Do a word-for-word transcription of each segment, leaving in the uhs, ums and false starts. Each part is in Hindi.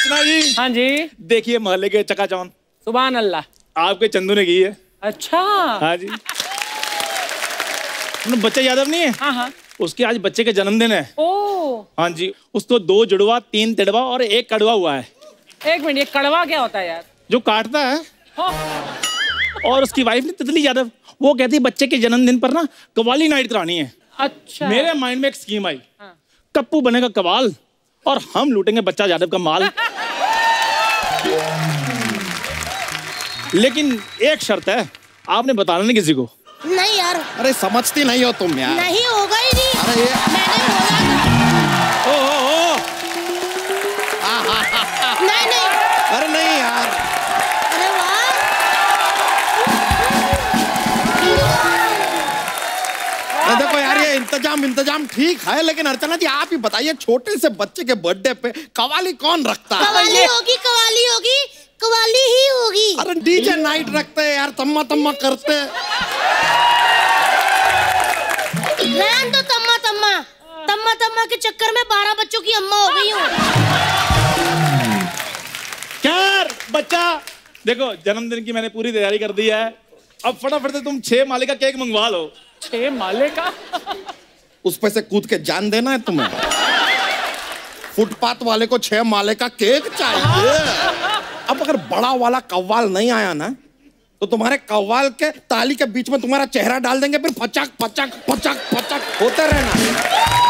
अर्चना जी। हाँ जी। देखिए मोहल्ले के चकाचौंध। सुभान अल्लाह। आपके चंदू ने की है। अच्छा। हाँ जी। बच्चा यादव नहीं है? हाँ हाँ। उसके आज बच्चे के जन्मदिन है। ओ। हाँ जी। उसको दो जुड़वा, तीन तिड़वा और एक कड़वा हुआ है। एक मिनट, ये कड़वा क्या होता है यार? जो काटता है। हाँ। और उसकी वाइफ ने तितली यादव, वो कहती है बच्चे के जन्मदिन पर ना कवाली नाइट करानी है। अच्छा। मेरे माइंड में एक स्कीम आई। हाँ। कप्पू बनेगा कवाल और हम लूटेंगे बच्चा यादव का माल। लेकिन एक शर्त है, आपने बताना नहीं किसी को। नहीं यार। अरे समझती नहीं हो तुम यार। नहीं होगा ही नहीं। अरे ये मैंने बोला। ओ ओ ओ। नहीं नहीं। अरे नहीं यार। अरे वाह। देखो यार, ये इंतजाम इंतजाम ठीक है, लेकिन अर्चना जी आप ही बताइए, छोटे से बच्चे के बर्थडे पे कवाली कौन रखता है? कवाली होगी, कवाली होगी, कवाली ही होगी। अरे डीजे नाइट रखते हैं यार, तम्मा तम्मा करते हैं। रहन दो तम्मा तम्मा। तम्मा तम्मा के चक्कर में बारह बच्चों की अम्मा हो गई हूँ। क्या बच्चा, देखो जन्मदिन की मैंने पूरी तैयारी कर दी है। अब फटाफट से तुम छह माले का केक मंगवा लो। छह माले का? उस पे से कूद के जान देना है तुम्हें? फुटपाथ वाले को छह माले का केक चाहिए। अब अगर बड़ा वाला कव्वाल नहीं आया ना, तो तुम्हारे कव्वाल के ताली के बीच में तुम्हारा चेहरा डाल देंगे, फिर फचक फचक फचक फचक होते रहना।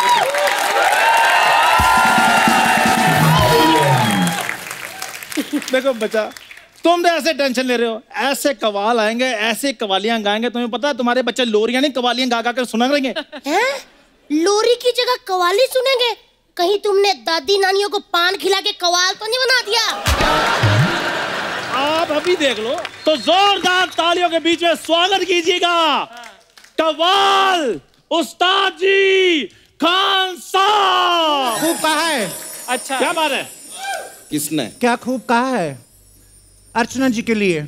देखो बच्चा, तुम तो ऐसे टेंशन ले रहे हो, ऐसे कवाल आएंगे, ऐसे कवालियां गाएंगे, तुम्हें पता है तुम्हारे बच्चे लोरियां नहीं कवालियां गा गा कर सुना करेंगे। हैं? लोरी की जगह कवाली सुनेंगे? कहीं तुमने दादी नानियों को पान खिला के कवाल तो नहीं बना दिया? आप अभी देख लो, तो जोरदार तालियों के बीच में स्वागत कीजिएगा कव्वाल उस्ताद जी खान साहब। खूब कहा है। अच्छा, क्या बात है? किसने? क्या खूब कहा है? अर्चना जी के लिए।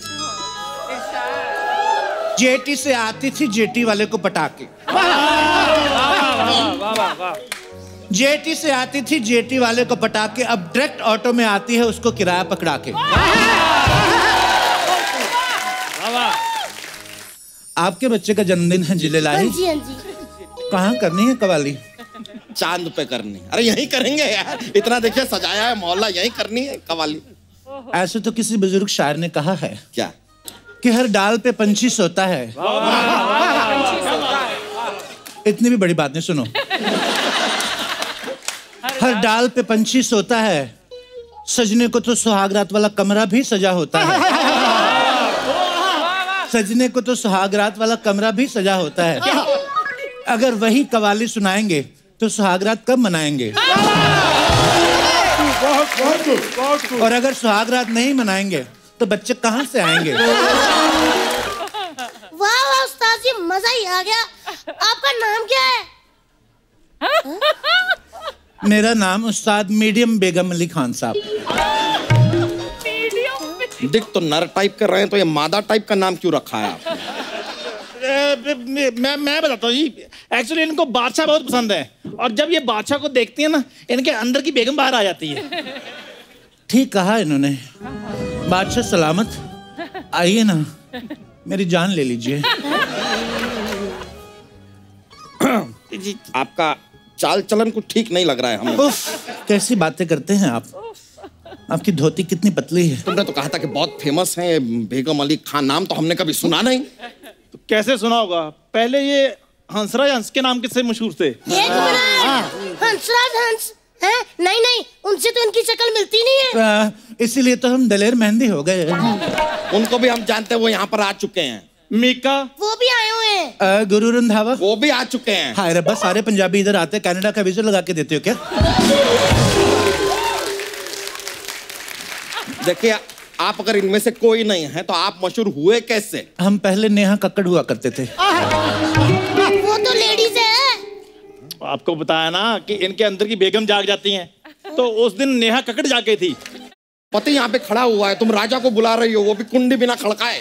जेटी से आती थी जेटी वाले को पटाके। जेटी से आती थी जेटी वाले को पटाके, अब डायरेक्ट ऑटो में आती है उसको किराया पकड़ा के। आपके बच्चे का जन्मदिन है जिलेलाई। हाँ जी, हाँ जी। कहाँ करनी है कवाली? चांद पे करनी। अरे यहीं करेंगे यार, इतना देखिए सजाया है मोहल्ला, यहीं करनी है कवाली। ऐसे तो किसी बुजुर्ग शायर ने कहा है। क्या? कि हर डाल पे पंछी सोता है। इतनी भी बड़ी बात नहीं, सुनो। हर डाल पे पंछी सोता है, सजने को तो सुहागरात वाला कमरा भी सजा होता है। सजने को तो सुहागरात वाला कमरा भी सजा होता है। अगर वही कवाली सुनाएंगे तो सुहागरात कब मनाएंगे? और अगर सुहागरात नहीं मनाएंगे तो बच्चे कहाँ से आएंगे? वाह वाह उस्ताद जी, मजा ही आ गया। आपका नाम क्या है? मेरा नाम उस्ताद मीडियम बेगम अली खान साहब। दिख तो नर टाइप कर रहे हैं, तो ये मादा टाइप का नाम क्यों रखा है आपने? मैं मैं बताता हूँ जी, एक्चुअली इनको बादशाह बहुत पसंद है, और जब ये बादशाह को देखती है ना, इनके अंदर की बेगम बाहर आ जाती है। ठीक कहा इन्होंने। बादशाह सलामत, आइए ना, मेरी जान ले लीजिए। आपका चाल चलन कुछ ठीक नहीं लग रहा है हमें। उफ, कैसी बातें करते हैं आप? आपकी धोती कितनी पतली है। तुमने तो कहा था कि बहुत फेमस है बेगम अली खान, नाम तो हमने कभी सुना नहीं। तो कैसे सुना होगा? पहले ये हंसराज हंस के नाम किससे मशहूर थे? एक मिनट, हंसराज हंस हैं? नहीं नहीं, उनसे तो इनकी शक्ल मिलती नहीं है। इसीलिए तो हम दलेर मेहंदी हो गए। उनको भी हम जानते हैं, वो यहाँ पर आ चुके हैं। मीका वो भी आए हुए हैं। गुरु रंधावा वो भी आ चुके हैं। हाय रब्बा, सारे पंजाबी इधर आते हैं। कनाडा का वीजा लगा के देते हो क्या? देखिए, आप अगर इनमें से कोई नहीं है तो आप मशहूर हुए कैसे? हम पहले नेहा कक्कड़ हुआ करते थे। वो तो लेडीज है। आपको बताया ना कि इनके अंदर की बेगम जाग जाती हैं, तो उस दिन नेहा कक्कड़ जाके थी। पति यहाँ पे खड़ा हुआ है, तुम राजा को बुला रही हो, वो भी कुंडी बिना खड़काए।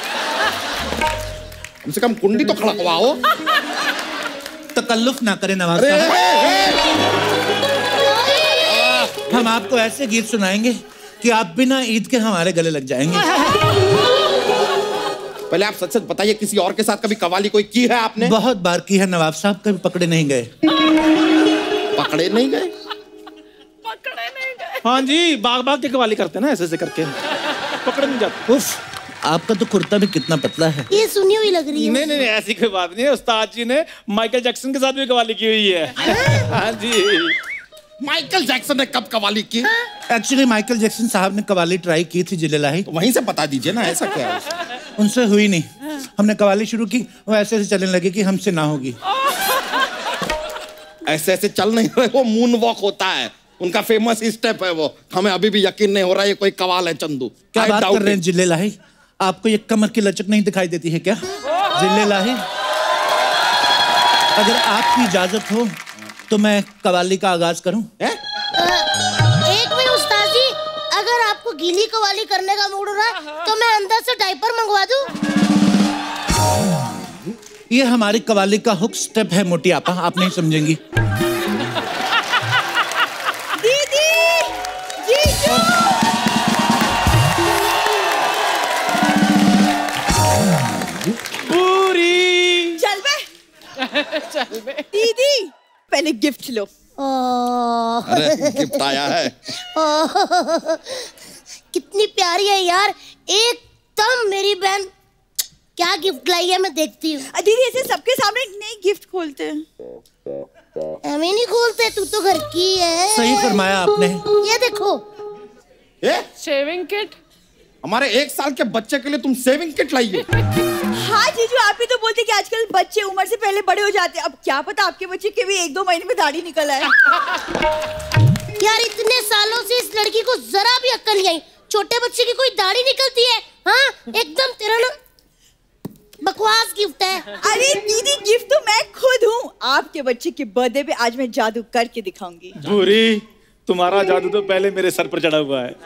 कम से कम कुंडी तो खड़कवाओ। तकल्लुफ ना करे नवाज अरे, साहब। हम आपको ऐसे गीत सुनाएंगे कि आप बिना ईद के हमारे गले लग जाएंगे। पहले आप सच सच बताइए, किसी और के साथ कभी कवाली कोई की है आपने? बहुत बार की है नवाब साहब, कभी पकड़े नहीं गए। पकड़े नहीं गए? पकड़े नहीं गए। हाँ जी, बाग बाग के कवाली करते हैं ना, ऐसे ऐसे करके पकड़े नहीं जाते। उफ, आपका तो कुर्ता भी कितना पतला है। ये सुनी हुई लग रही है। नहीं नहीं नहीं, ऐसी कोई बात नहीं है। उस्ताद जी ने माइकल जैक्सन के साथ भी कवाली की हुई है। हाँ जी। माइकल जैक्सन ने कब कवाली की? एक्चुअली माइकल जैक्सन साहब ने कवाली ट्राई की थी जिलेलाही, तो वहीं से बता दीजिए ना, ऐसा क्या है? उनसे हुई नहीं। हमने कवाली शुरू की, वो ऐसे ऐसे चलने लगे कि हमसे ना होगी। ऐसे ऐसे चल नहीं रहे, वो मून वॉक होता है, उनका फेमस स्टेप है वो। हमें अभी भी यकीन नहीं हो रहा ये कोई कवाल है चंदू। क्या बात कर रहे हैं जिलेलाही? आपको ये कमर की लचक नहीं दिखाई देती है क्या जिलेलाही? अगर आपकी इजाजत हो तो मैं कवाली का आगाज करूं? आ, एक मिनट उस्ताद जी, अगर आपको गीली कवाली करने का मूड हो रहा है तो मैं अंदर से डायपर मंगवा दूं? ये हमारी कवाली का हुक स्टेप है मोटी आपा, आप नहीं समझेंगी। दीदी, जीजू। पूरी चल बे चल बे। दीदी, पहले गिफ्ट लो। अरे गिफ्ट आया है। कितनी प्यारी है यार, एकदम मेरी बहन। क्या गिफ्ट लाई है मैं देखती हूँ। दीदी ऐसे सबके सामने नहीं गिफ्ट खोलते हैं। हमें नहीं खोलते, तू तो घर की है। सही फरमाया आपने। ये देखो। ए? Shaving kit. हमारे एक साल के बच्चे के लिए तुम सेविंग किट लाई हो? हाँ जीजू, आप ही तो बोलते कि आजकल बच्चे उम्र से पहले बड़े हो जाते हैं। अब क्या पता आपके बच्चे के भी एक दो महीने में दाढ़ी निकल आए। यार इतने सालों से इस लड़की को जरा भी अक्ल नहीं आई। छोटे बच्चे की कोई दाढ़ी निकलती है? हाँ, एकदम तेरा ना बकवास गिफ्ट है। अरे दीदी, गिफ्ट तो मैं खुद हूँ। आपके बच्चे के बर्थडे पे आज मैं जादू करके दिखाऊंगी। पूरी, तुम्हारा जादू तो पहले मेरे सर पर चढ़ा हुआ है।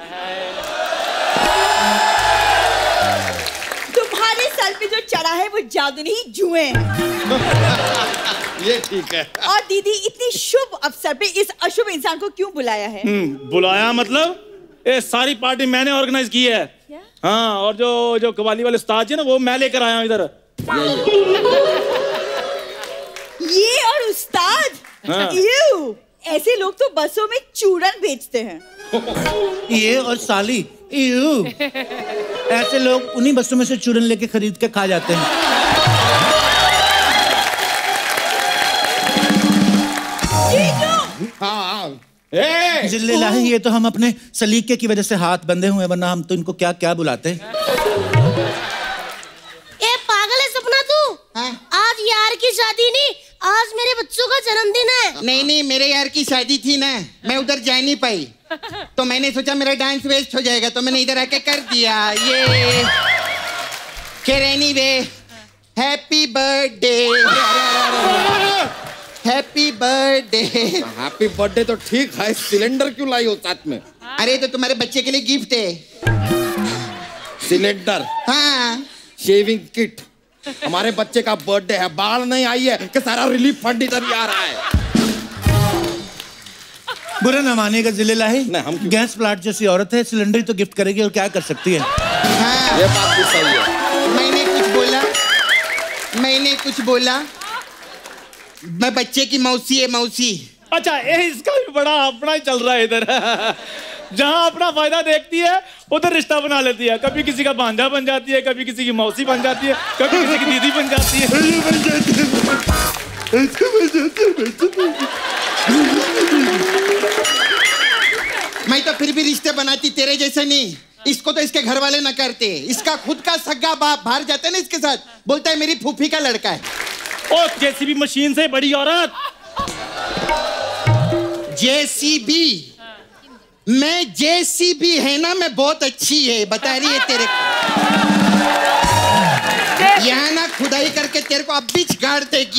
तुम्हारे सर पे जो चढ़ा है वो जादू नहीं, जुएं हैं। ये ठीक है। और दीदी, इतनी शुभ अवसर पे इस अशुभ इंसान को क्यों बुलाया है? बुलाया मतलब ये सारी पार्टी मैंने ऑर्गेनाइज की है। क्या? हाँ, और जो जो कवाली वाले उस्ताद जी ना, वो मैं लेकर आया हूँ इधर। ये और उस्ताद? हाँ। यू, ऐसे लोग तो बसों में चूरन बेचते हैं। ये और साली, यू, ऐसे लोग उन्हीं बसों में से चूरन लेके खरीद के खा जाते हैं। हाँ। ए! जिल्लेलाही, ये तो हम अपने सलीके की वजह से हाथ बंधे हुए, वरना हम तो इनको क्या क्या बुलाते हैं। ए पागल है सपना तू? हाँ? आज यार की शादी नहीं, आज मेरे बच्चों का जन्मदिन है। नहीं नहीं, मेरे यार की शादी थी ना, मैं उधर जा नहीं पाई, तो मैंने सोचा मेरा डांस वेस्ट हो जाएगा, तो मैंने इधर आके कर दिया। ये खैर anyway, happy birthday, happy birthday. Happy birthday तो ठीक है, सिलेंडर क्यों लाई हो साथ में? अरे तो तुम्हारे बच्चे के लिए गिफ्ट है। सिलेंडर, हाँ, शेविंग किट। हमारे बच्चे का बर्थडे है, बाढ़ नहीं आई है कि सारा रिलीफ फंड इधर ही आ रहा है। बुरा न मानिएगा जिल्लेलाही, नहीं, हम क्यों? गैस प्लांट जैसी औरत है, सिलेंडर ही तो गिफ्ट करेगी और क्या कर सकती है। हाँ, ये बात भी सही है। मैंने कुछ बोला, मैंने कुछ बोला, मैं बच्चे की मौसी है, मौसी। अच्छा, ये इसका भी बड़ा अपना ही चल रहा है इधर। जहाँ अपना फायदा देखती है उधर रिश्ता बना लेती है। कभी किसी का भांजा बन जाती है, कभी किसी की मौसी बन जाती है, कभी किसी की दीदी बन जाती है। मैं तो फिर भी रिश्ते बनाती, तेरे जैसे नहीं। इसको तो इसके घर वाले न करते, इसका खुद का सगा बाप बाहर जाता है ना इसके साथ, बोलता है मेरी फूफी का लड़का है। ओ जेसीबी मशीन से बड़ी औरत। जेसीबी, मैं जेसीबी है ना, मैं बहुत अच्छी है, बता रही है तेरे को। यहाँ ना खुदाई करके तेरे को अब बीच गाड़ देगी,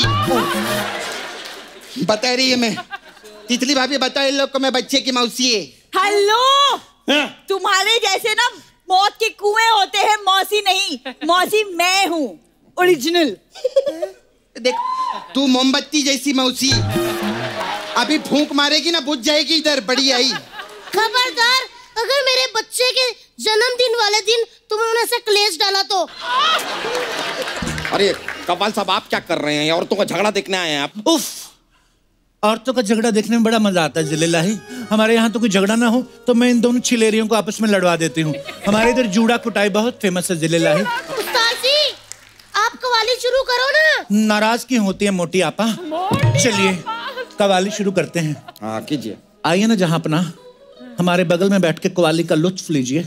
बता रही है। मैं तितली भाभी बता इन लोग को मैं बच्चे की मौसी है। हेलो, हाँ। तुम्हारे जैसे ना मौत के कुएं होते हैं, मौसी नहीं। मौसी मैं हूँ, ओरिजिनल। देख, तू मोमबत्ती जैसी मौसी, अभी फूंक मारेगी ना बुझ जाएगी इधर, बड़ी आई। खबरदार, अगर मेरे बच्चे के जन्मदिन वाले दिन तुमने ऐसा क्लेश डाला तो। अरे कव्वाल साहब, आप क्या कर रहे हैं? औरतों का झगड़ा देखने आए हैं आप? उफ, औरतों का झगड़ा देखने में बड़ा मजा आता है जिलेलाही। हमारे यहाँ तो कोई झगड़ा ना हो तो मैं इन दोनों छिलेरियों को आपस में लड़वा देती हूँ। हमारे इधर जूड़ा कुटाई बहुत फेमस है जिलेलाही। उस्ताद जी, आप कवाली शुरू करो ना। नाराज क्यों होती है मोटी आपा? चलिए कवाली शुरू करते हैं। हाँ कीजिए। आइए ना जहाँ अपना, हमारे बगल में बैठ के कवाली का लुत्फ लीजिए।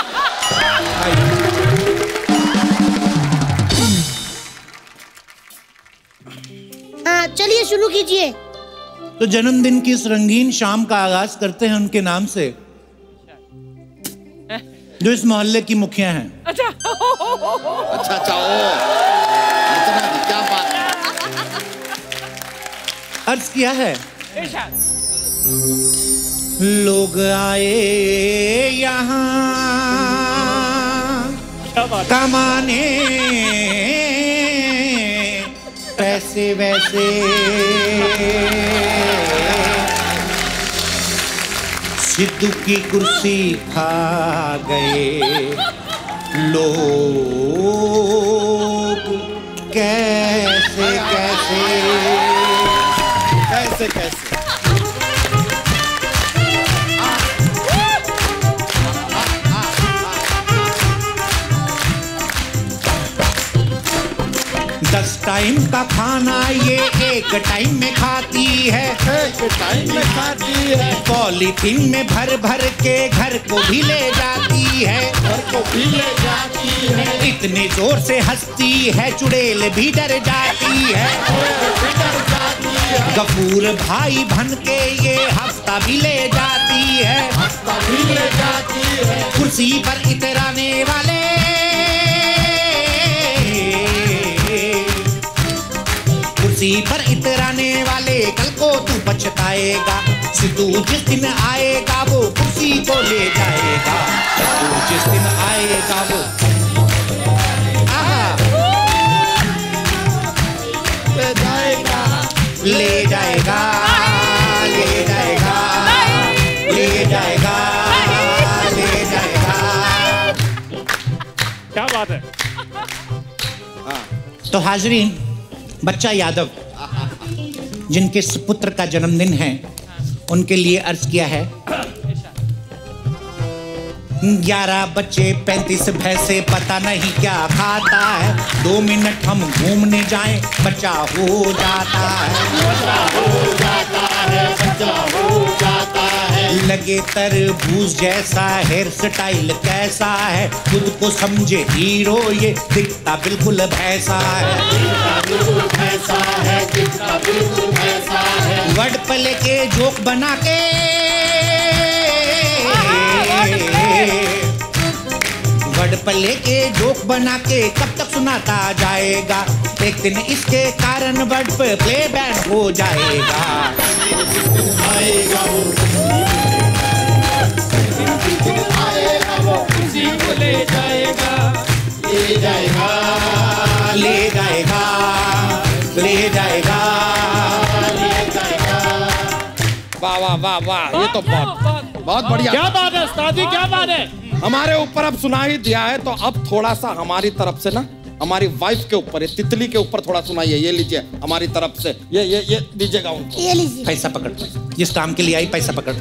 हाँ चलिए शुरू कीजिए। तो जन्मदिन की इस रंगीन शाम का आगाज करते हैं उनके नाम से, जो इस मोहल्ले की मुखिया हैं। अच्छा अच्छा अच्छा ओ अर्चना जी, क्या बात है। अर्ज किया है, इरशाद। लोग आए यहाँ कमाने पैसे वैसे, सिद्धू की कुर्सी खा गए लोग कैसे कैसे कैसे कैसे। दस टाइम का खाना ये एक टाइम में खाती है, एक टाइम में खाती है। पॉलीथीन में भर भर के घर को भी ले जाती है, घर को भी ले जाती है। इतने जोर से हंसती है चुड़ैल भी डर जाती है। गफूर भाई बन के ये हफ्ता भी ले जाती है, हफ्ता भी ले जाती है। कुर्सी पर इतराने वाले, कुर्सी पर इतराने वाले कल को तू पछताएगा। सिद्धू जिस दिन आएगा वो कुर्सी को ले जाएगा। सिद्धू जिस दिन आएगा वो आहा ले जाएगा ले जाएगा ले जाएगा ले जाएगा ले जाएगा। क्या बात है। तो हाजरीन, बच्चा यादव जिनके सुपुत्र का जन्मदिन है उनके लिए अर्ज किया है। ग्यारह बच्चे पैंतीस भैंसे पता नहीं क्या खाता है, दो मिनट हम घूमने जाएं बच्चा हो जाता है, बच्चा हो जाता है, बच्चा हो जाता है। लगे तरबूज जैसा हेयर स्टाइल कैसा है, खुद को समझे हीरो ये दिखता बिल्कुल भैंसा है, बिल्कुल भैंसा है, दिखता बिल्कुल भैंसा है। वर्ड प्ले के जोक बना के वर्ड प्ले के जोक बना के कब तक सुनाता जाएगा, एक दिन इसके कारण वर्ड प्ले बैन हो जाएगा। आएगा वो आएगा वो किसी को ले जाएगा, ले जाएगा ले जाएगा ले जाएगा ले जाएगा। वाह वाह वाह वाह, ये तो बहुत बहुत बढ़िया। क्या बात है उस्ताद जी, क्या बात है। हमारे ऊपर अब सुना ही दिया है तो अब थोड़ा सा हमारी तरफ से ना हमारी वाइफ के ऊपर, तितली के ऊपर थोड़ा सुनाइए। ये लीजिए हमारी तरफ से, ये ये ये दीजिएगा उनको। ये लीजिए। पैसा पकड़, जिस काम के लिए आई पैसा पकड़।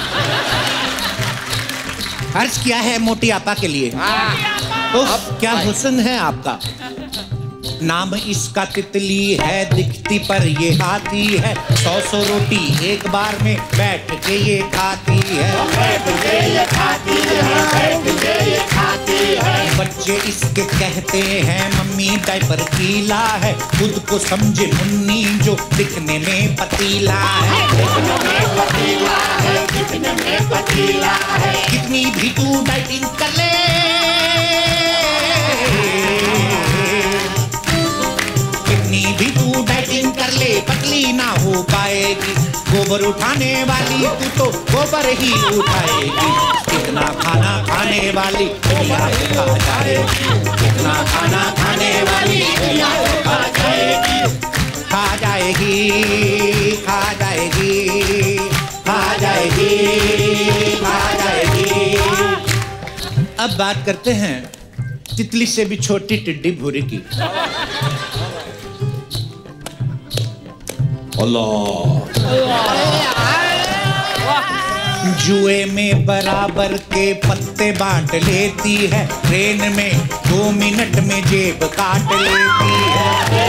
अर्ज किया है मोटी आपा के लिए। उफ, क्या हुस्न है आपका। नाम इसका तितली है, दिखती पर ये खाती है, सौ सौ रोटी एक बार में बैठ के ये खाती है, बैठ के ये खाती है, बैठ के ये खाती है। बच्चे इसके कहते हैं मम्मी डायपर गीला है, खुद को समझे मुन्नी जो दिखने में पतीला है, दिखने में पतीला है, दिखने में पतीला है। कितनी भी तू डाइटिंग कर ले, भी तू डाइटिंग कर ले पतली ना हो पाएगी, गोबर उठाने वाली तू तो गोबर ही उठाएगी। कितना खाना खाने वाली दुनिया खा जाएगी, कितना खाना खाने वाली दुनिया खा जाएगी, खा जाएगी खा जाएगी खा जाएगी खा अब बात करते हैं तितली से भी छोटी टिड्डी भूरी की। अल्लाह। जुए में बराबर के पत्ते बांट लेती है, ट्रेन में दो मिनट में जेब काट लेती है,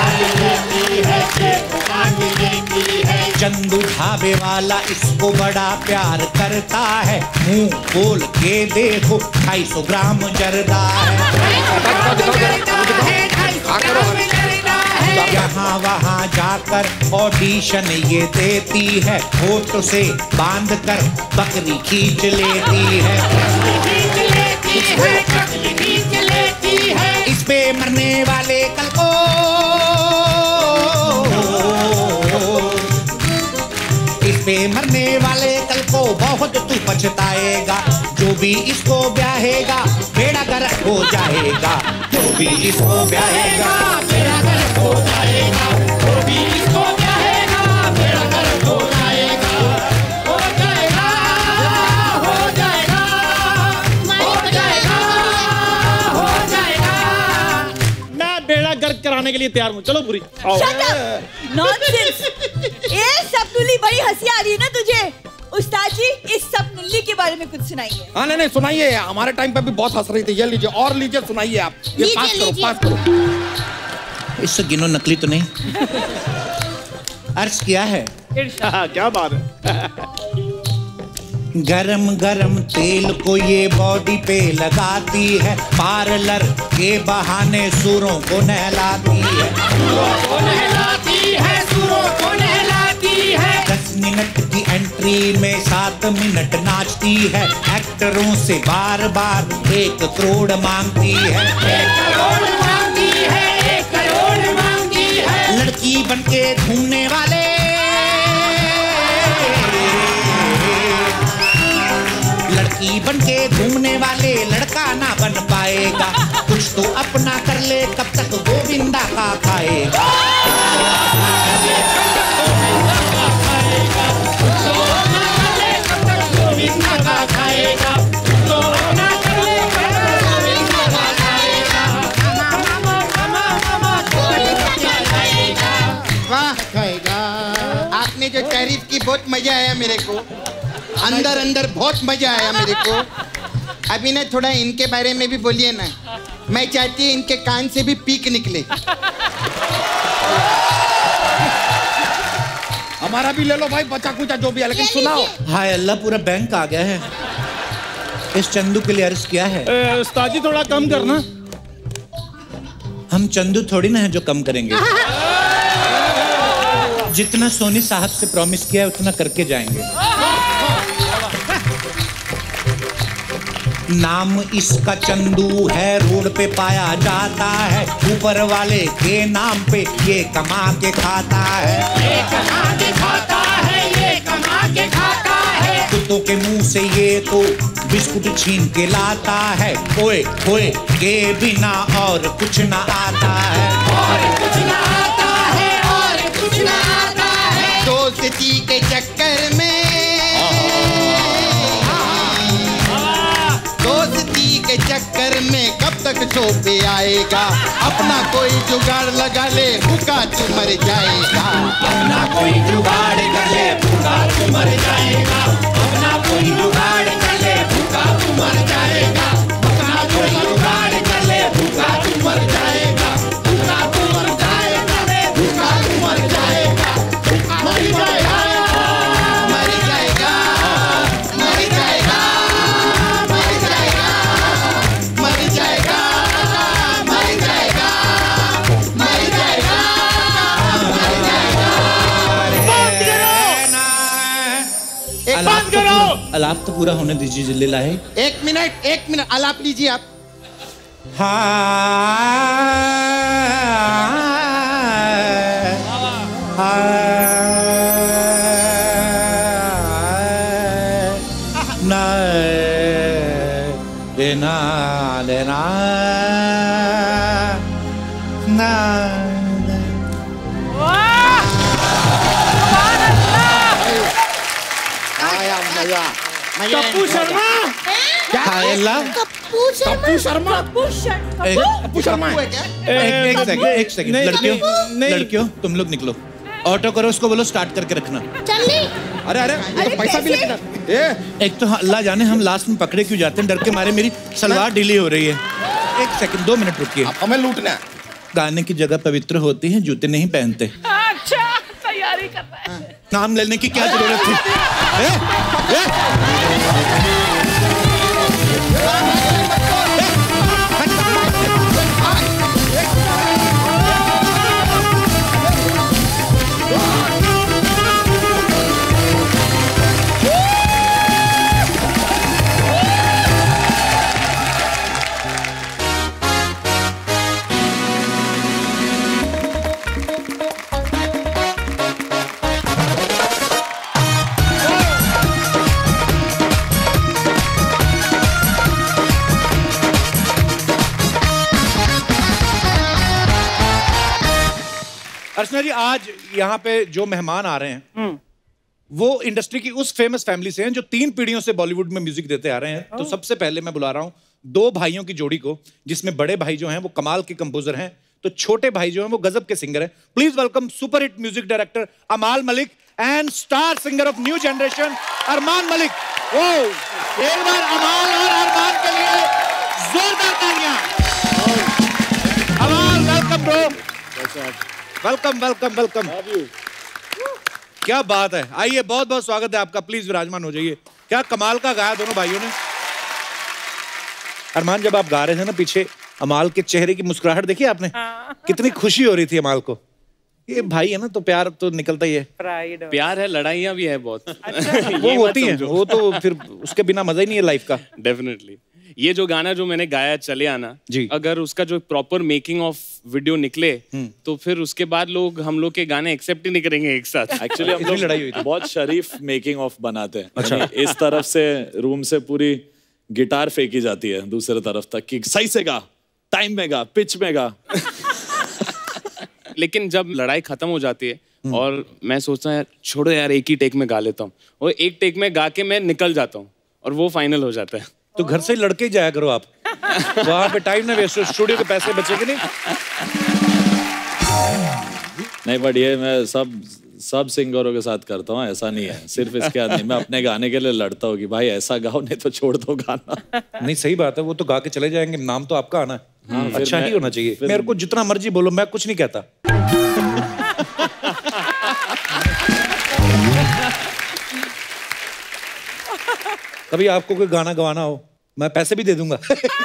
चंदू ढाबे वाला इसको बड़ा प्यार करता है, मुंह खोल के देखो ढाई सौ ग्राम जर्दा है, यहाँ वहाँ जाकर ऑडिशन ये देती है, फोटो से बांध कर बकरी खींच लेती है, इस पे मरने वाले कल को इस पे मरने वाले कल को बहुत तू पछताएगा, जो भी इसको ब्याहेगा बेड़ा गर्क हो जाएगा, जो भी इसको ब्याहेगा बेड़ा गर्क हो जाएगा, जो भी इसको ब्याहेगा बेड़ा गर्क हो जाएगा, हो जाएगा हो जाएगा हो जाएगा हो जाएगा। मैं बेड़ा गर्क कराने के लिए तैयार हूँ, चलो पूरी आओ। Shut up! Nonsense! ये सब नुल्ली बड़ी हंसी आ रही है ना तुझे? उस्ताद जी इस सब नुल्ली के बारे में कुछ सुनाइए। हाँ नहीं नहीं सुनाइए, हमारे टाइम पे भी बहुत हंस रही थी। ये लीजिए और लीजिए, सुनाइए आप। ये लीजिए, पास करो लीजिए। पास करो। इससे गिनो नकली तो नहीं। अर्ज किया है इरशाद, क्या बात है। गरम गरम तेल को ये बॉडी पे लगाती है, पार्लर के बहाने सुरों को नहलाती है, सुरों को नहलाती है, सुरों को नहलाती है, दस मिनट की एंट्री में सात मिनट नाचती है, एक्टरों से बार बार एक करोड़ मांगती है, एक करोड़ मांगती है, एक करोड़ मांगती है, लड़की बनके घूमने वाले लड़की बनके घूमने वाले लड़का ना बन पाएगा, कुछ तो अपना कर ले, कब तक गोविंदा का खाएगा, गोविंदा का खाएगा, वाह खाएगा। आपने जो तारीफ की बहुत मजा आया मेरे को, अंदर अंदर बहुत मजा आया मेरे को। अभी ना थोड़ा इनके बारे में भी बोलिए ना, मैं चाहती हूँ इनके कान से भी पीक निकले। हमारा भी ले लो भाई, बचा कुचा जो भी है, लेकिन सुनाओ। हाय अल्लाह, पूरा बैंक आ गया है। इस चंदू के लिए अर्ज किया है। ए, उस्ताद जी थोड़ा कम करना। हम चंदू थोड़ी ना है जो कम करेंगे, जितना सोनी साहब से प्रॉमिस किया है उतना करके जाएंगे। नाम इसका चंदू है, रोड पे पाया जाता है, ऊपर वाले के नाम पे ये कमा के खाता है, ये कमा के खाता है, ये कमा के खाता है, कुत्तों के मुंह से ये तो बिस्कुट छीन के लाता है, ओए ओए के बिना और कुछ ना आता है, और कुछ ना आता है, और कुछ ना आता है, दोस्ती के चक्कर में दोस्ती के चक्कर में कब तक शो पे आएगा, अपना कोई जुगाड़ लगा ले, भूखा तू मर जाएगा, अपना कोई जुगाड़ कर ले, भूखा तू मर जाएगा, अपना कोई जुगाड़ कर ले, भूखा तू मर जाएगा, अपना कोई जुगाड़ कर ले, भूखा तू मर जाएगा, भूखा तू मर जाएगा, भूखा तू मर जाएगा, मर जाएगा, मर जाएगा, मर जाएगा, मर जाएगा, मर जाएगा, मर जाएगा, मर जाएगा, मर जाएगा। एक बात करो, अलाप तो पूरा होने दीजिए जिले लाए। एक मिनट एक मिनट आलाप लीजिए आप। ना लेना लेना ना आया मजा। मजा पप्पू शर्मा हाय अल्लाह, कपूर शर्मा कपूर शर्मा कपूर शर्मा एक- कपूर शर्मा है एक एक सेकंड एक सेकंड नहीं, लड़कियों नहीं। लड़कियों तुम लोग निकलो ऑटो करो उसको बोलो स्टार्ट करके रखना चल नहीं अरे अरे ये तो पैसा भी लगता ए एक तो अल्लाह जाने हम लास्ट में पकड़े क्यों जाते हैं डर के मारे मेरी सलवार ढीली हो रही है एक सेकंड दो मिनट रुकिए अब हमें लूटना है गाने की जगह पवित्र होती है जूते नहीं पहनते अच्छा तैयारी कर रहा है नाम लेने की क्या जरूरत थी ए? ए? अर्चना जी आज यहाँ पे जो मेहमान आ रहे हैं वो इंडस्ट्री की उस फेमस फैमिली से हैं जो तीन पीढ़ियों से बॉलीवुड में म्यूजिक देते आ रहे हैं तो सबसे पहले मैं बुला रहा हूँ दो भाइयों की जोड़ी को जिसमें बड़े भाई जो हैं वो कमाल के कंपोजर हैं तो छोटे भाई जो हैं वो गजब के सिंगर हैं please welcome super hit music director Amaal Malik and star singer of new generation Armaan Malik वो एक बार अमाल और अरमान के लिए जोरदार तालियां Amaal welcome bro welcome welcome welcome क्या बात है आइए बहुत बहुत स्वागत है आपका प्लीज विराजमान हो जाइए क्या कमाल का गाया दोनों भाइयों ने अरमान जब आप गा रहे थे ना पीछे अमाल के चेहरे की मुस्कुराहट देखी आपने कितनी खुशी हो रही थी अमाल को ये भाई है ना तो प्यार तो निकलता ही है प्राइड प्यार है लड़ाइयाँ भी है बहुत वो होती है वो तो फिर उसके बिना मजा ही नहीं है लाइफ का डेफिनेटली ये जो गाना जो मैंने गाया चले आना जी। अगर उसका जो प्रॉपर मेकिंग ऑफ वीडियो निकले तो फिर उसके बाद लोग हम लोग के गाने एक्सेप्ट ही नहीं करेंगे एक साथ एक्चुअली हम इतनी लोग लड़ाई हुई थी। बहुत शरीफ मेकिंग ऑफ बनाते हैं अच्छा इस तरफ से रूम से पूरी गिटार फेंकी जाती है दूसरे तरफ तक कि सही से गा टाइम में गा पिच में गा लेकिन जब लड़ाई खत्म हो जाती है और मैं सोचता हूँ यार छोड़ो यार एक ही टेक में गा लेता हूँ और एक टेक में गा के मैं निकल जाता हूँ और वो फाइनल हो जाता है तो घर से लड़के ही जाया करो आप वहां पे टाइम ना वेस्ट स्टूडियो के पैसे बचेंगे नहीं नहीं बट ये मैं सब सब सिंगरों के साथ करता हूँ ऐसा नहीं है सिर्फ इसके बाद नहीं मैं अपने गाने के लिए लड़ता हूँ कि भाई ऐसा गाओ नहीं तो छोड़ दो गाना नहीं सही बात है वो तो गा के चले जाएंगे नाम तो आपका आना है हाँ, फिर अच्छा मैं- ही होना चाहिए मेरे को जितना मर्जी बोलो मैं कुछ नहीं कहता कभी आपको कोई गाना गवाना हो मैं पैसे भी दे दूंगा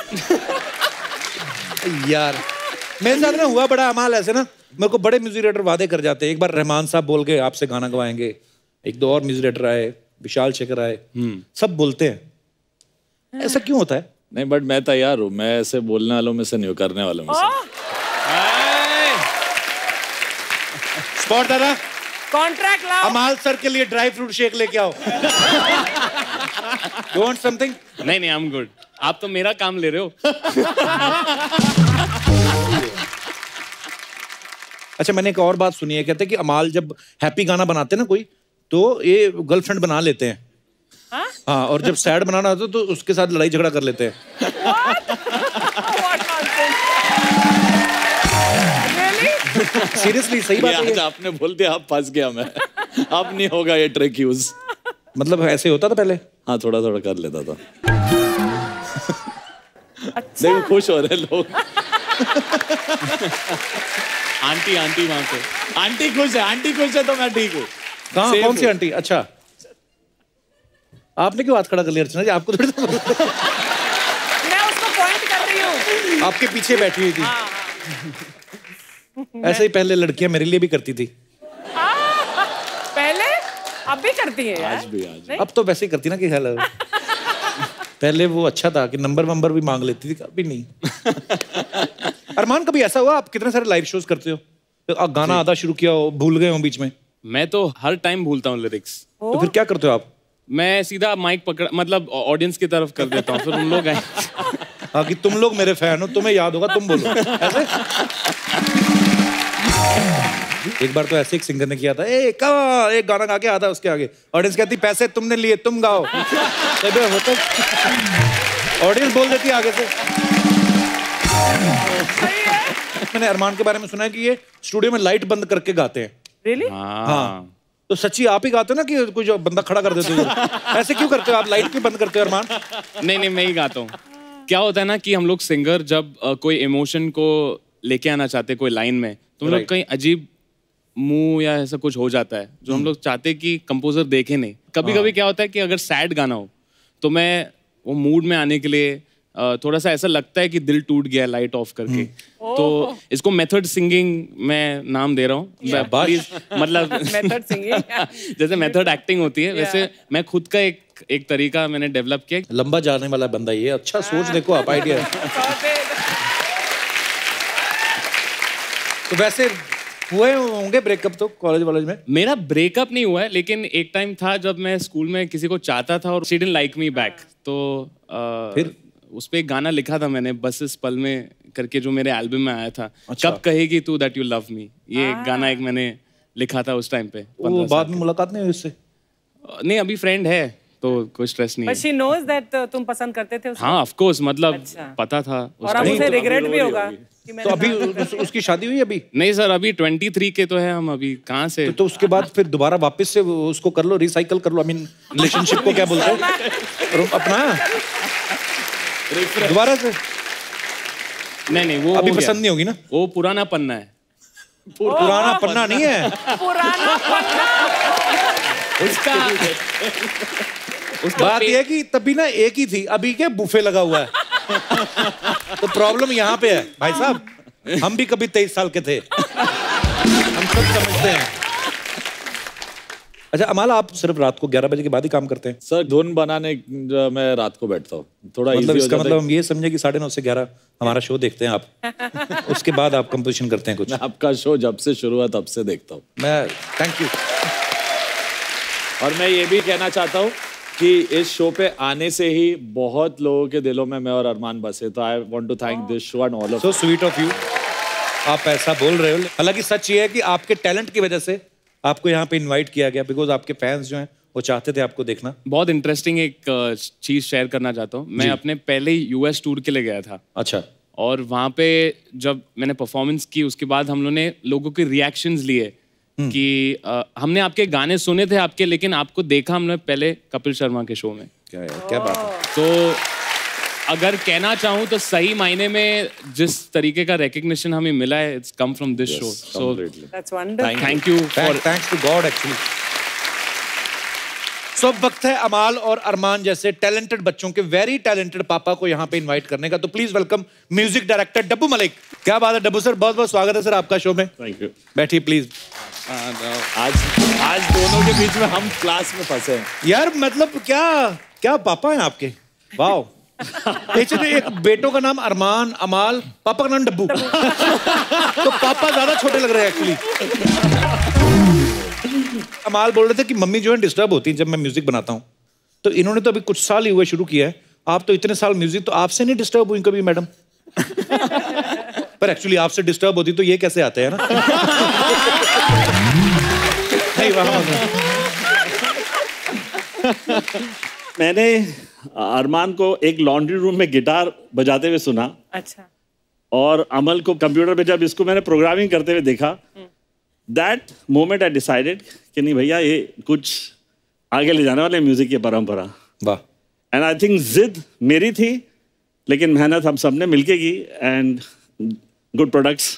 यार मेरे साथ ना हुआ बड़ा अमाल ऐसे ना मेरे को बड़े म्यूजिक डायरेक्टर वादे कर जाते हैं एक बार रहमान साहब बोल के आपसे गाना गवाएंगे एक दो और म्यूजिक डायरेक्टर आए विशाल शेखर आए सब बोलते हैं ऐसा क्यों होता है नहीं बट मैं तैयार हूँ मैं ऐसे बोलने वालों में से नहीं हूँ करने वालों में से स्पॉट दादा कॉन्ट्रैक्ट लाओ अमाल सर के लिए ड्राई फ्रूट शेक लेके आओ You want something? नहीं नहीं आई एम गुड आप तो मेरा काम ले रहे हो अच्छा मैंने एक और बात सुनी है कहते हैं कि अमाल जब हैप्पी गाना बनाते हैं ना कोई तो ये गर्लफ्रेंड बना लेते हैं हाँ? हाँ और जब सैड बनाना होता है तो उसके साथ लड़ाई झगड़ा कर लेते हैं What nonsense. Really? सीरियसली सही बात ये है आज ये? आपने बोल दिया आप फंस गया मैं अब नहीं होगा ये ट्रिक यूज मतलब ऐसे होता था पहले हाँ थोड़ा थोड़ा कर लेता था देखो खुश हो रहे लोग आंटी आंटी वहां पे आंटी खुश है आंटी खुश है तो मैं ठीक हूँ कहाँ Safe कौन सी हूँ। आंटी अच्छा आपने क्यों हाथ खड़ा कर लिया अर्चना जी आपको थोड़ी मैं उसको पॉइंट कर रही हूँ आपके पीछे बैठी हुई थी ऐसे ही पहले लड़कियां मेरे लिए भी करती थी पहले अब भी करती है यार आज भी आज भी। अब तो वैसे ही करती ना कि हेलो पहले वो अच्छा था कि नंबर वंबर भी मांग लेती थी अभी नहीं अरमान कभी ऐसा हुआ आप कितने सारे लाइव शोज करते हो तो आप गाना आधा शुरू किया हो भूल गए हो बीच में मैं तो हर टाइम भूलता हूँ लिरिक्स तो फिर क्या करते हो आप मैं सीधा माइक पकड़ मतलब ऑडियंस की तरफ कर देता हूँ फिर उन लोग आए हाँ कि तुम लोग मेरे फैन हो तुम्हें याद होगा तुम बोलो ऐसे एक बार तो ऐसे एक सिंगर ने किया था ए कहाँ एक गाना गा के आता उसके आगे ऑडियंस कहती पैसे तुमने लिए तुम गाओ तो बे, होता ऑडियंस बोल देती है आगे से। मैंने अरमान के बारे में सुना है कि ये स्टूडियो में लाइट बंद करके गाते हैं। रियली? हाँ। तो सच्ची आप ही गाते हो ना कि कोई जो बंदा खड़ा कर देते हो? ऐसे क्यों करते हो आप? लाइट क्यों बंद करते हो अरमान? नहीं नहीं मैं ही गाता हूँ। क्या होता है ना कि हम लोग सिंगर जब uh, कोई इमोशन को लेके आना चाहते हैं कोई लाइन में, तो हम लोग कहीं अजीब मुंह या ऐसा कुछ हो जाता है जो हम लोग चाहते हैं कि कंपोजर देखे नहीं। कभी कभी क्या होता है कि अगर सैड गाना हो तो मैं वो मूड में आने के लिए uh, थोड़ा सा ऐसा लगता है कि दिल टूट गया लाइट ऑफ करके, तो इसको मेथड सिंगिंग मैं नाम दे रहा हूँ। प्लीज मतलब मेथड सिंगिंग जैसे मेथड एक्टिंग होती है वैसे मैं खुद का एक एक तरीका मैंने डेवलप किया। लंबा जाने वाला बंदा ये। अच्छा सोच देखो आप, आइडिया। तो वैसे हुए होंगे ब्रेकअप तो कॉलेज वॉलेज में? मेरा ब्रेकअप नहीं हुआ है, लेकिन एक टाइम था जब मैं स्कूल में किसी को चाहता था और she didn't like me back, तो आ, फिर उस पे एक गाना लिखा था मैंने, बस इस पल में करके, जो मेरे एल्बम में आया था। अच्छा। कब कहेगी तू दैट यू लव मी, ये एक गाना एक मैंने लिखा था उस टाइम पे। वो बाद में मुलाकात नहीं हुई उससे? नहीं, अभी फ्रेंड है तो कोई स्ट्रेस नहीं है। But she knows that uh, तुम पसंद करते थे उसको? हाँ ऑफ कोर्स, मतलब अच्छा। पता था। और अब उसे रिग्रेट भी होगा कि मैंने तो अभी उस, उसकी शादी हुई अभी? नहीं सर, अभी तेईस के तो है हम, अभी कहाँ से। तो, तो उसके बाद फिर दोबारा वापस से उसको कर लो, रिसाइकल कर लो। आई मीन रिलेशनशिप को क्या बोलते हो अपना, दोबारा से? नहीं नहीं वो अभी पसंद नहीं होगी ना? वो पुराना पन्ना है। पुराना पन्ना नहीं है, पुराना पन्ना उसका उसका बात यह है कि तभी ना एक ही थी, अभी क्या बुफे लगा हुआ है। तो प्रॉब्लम यहाँ पे है भाई साहब, हम भी कभी तेईस साल के थे, हम सब समझते हैं। अच्छा अमाल, आप सिर्फ रात को ग्यारह बजे के बाद ही काम करते हैं? सर धुन बनाने मैं रात को बैठता हूँ, थोड़ा मतलब इसका मतलब हम ये समझे कि साढ़े नौ से ग्यारह हमारा शो देखते हैं आप, उसके बाद आप कंपोजिशन करते हैं कुछ? आपका शो जब से शुरू हुआ तब से देखता हूँ मैं। Thank you. और मैं ये भी कहना चाहता हूँ कि इस शो पे आने से ही बहुत लोगों के दिलों में मैं और अरमान बसे, तो I want to thank this show and all of. So sweet of you, आप ऐसा बोल रहे हो। हालांकि सच ये है कि आपके टैलेंट की वजह से आपको यहाँ पे इनवाइट किया गया, बिकॉज आपके फैंस जो हैं वो चाहते थे आपको देखना। बहुत इंटरेस्टिंग एक चीज शेयर करना चाहता हूँ। मैं अपने पहले यूएस टूर के लिए गया था। अच्छा। और वहाँ पे जब मैंने परफॉर्मेंस की, उसके बाद हम लोगों ने लोगों के रिएक्शंस लिए कि आ, हमने आपके गाने सुने थे आपके, लेकिन आपको देखा हमने पहले कपिल शर्मा के शो में। क्या है, क्या बात है। तो अगर कहना चाहूँ तो सही मायने में जिस तरीके का रिकग्निशन हमें मिला है, it's come from this show. So That's wonderful. Thank you for, thanks to God actually. So अब वक्त है अमाल और अरमान जैसे टैलेंटेड बच्चों के वेरी टैलेंटेड पापा को यहाँ पे इनवाइट करने का। तो please welcome music director Daboo Malik. क्या बात है डब्बू सर, बहुत बहुत स्वागत है सर आपका शो में। Thank you. बैठिए प्लीज। आज आज दोनों के बीच में हम क्लास में फंसे हैं यार, मतलब क्या क्या पापा हैं आपके, वाओ। एक बेटों का नाम अरमान, अमाल, पापा का नाम डब्बू। तो पापा ज्यादा छोटे लग रहे हैं एक्चुअली। अमाल बोल रहे थे कि मम्मी जो है डिस्टर्ब होती है जब मैं म्यूजिक बनाता हूँ, तो इन्होंने तो अभी कुछ साल ही हुए शुरू किया है। आप तो इतने साल म्यूजिक, तो आपसे नहीं डिस्टर्ब हुई कभी मैडम? पर एक्चुअली आपसे डिस्टर्ब होती तो ये कैसे आते हैं ना। नहीं वहां मैंने अरमान को एक लॉन्ड्री रूम में गिटार बजाते हुए सुना। अच्छा। और अमल को कंप्यूटर पे जब इसको मैंने प्रोग्रामिंग करते हुए देखा, दैट मोमेंट आई डिसाइडेड कि नहीं भैया, ये कुछ आगे ले जाने वाले म्यूजिक की परंपरा। वाह। एंड आई थिंक जिद मेरी थी, लेकिन मेहनत हम सबने मिलके की, and good products.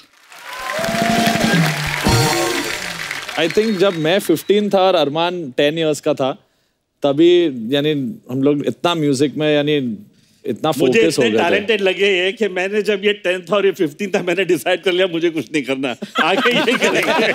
I think जब मैं पंद्रह था और अरमान दस इयर्स का था, तभी यानी हम लोग इतना म्यूजिक में यानी इतना मुझे फोकस हो इतने गए थे। टैलेंटेड लगे ये कि मैंने जब ये टेंथ और ये फिफ्टीन था, मैंने डिसाइड कर लिया मुझे कुछ नहीं करना, आगे यही करेंगे।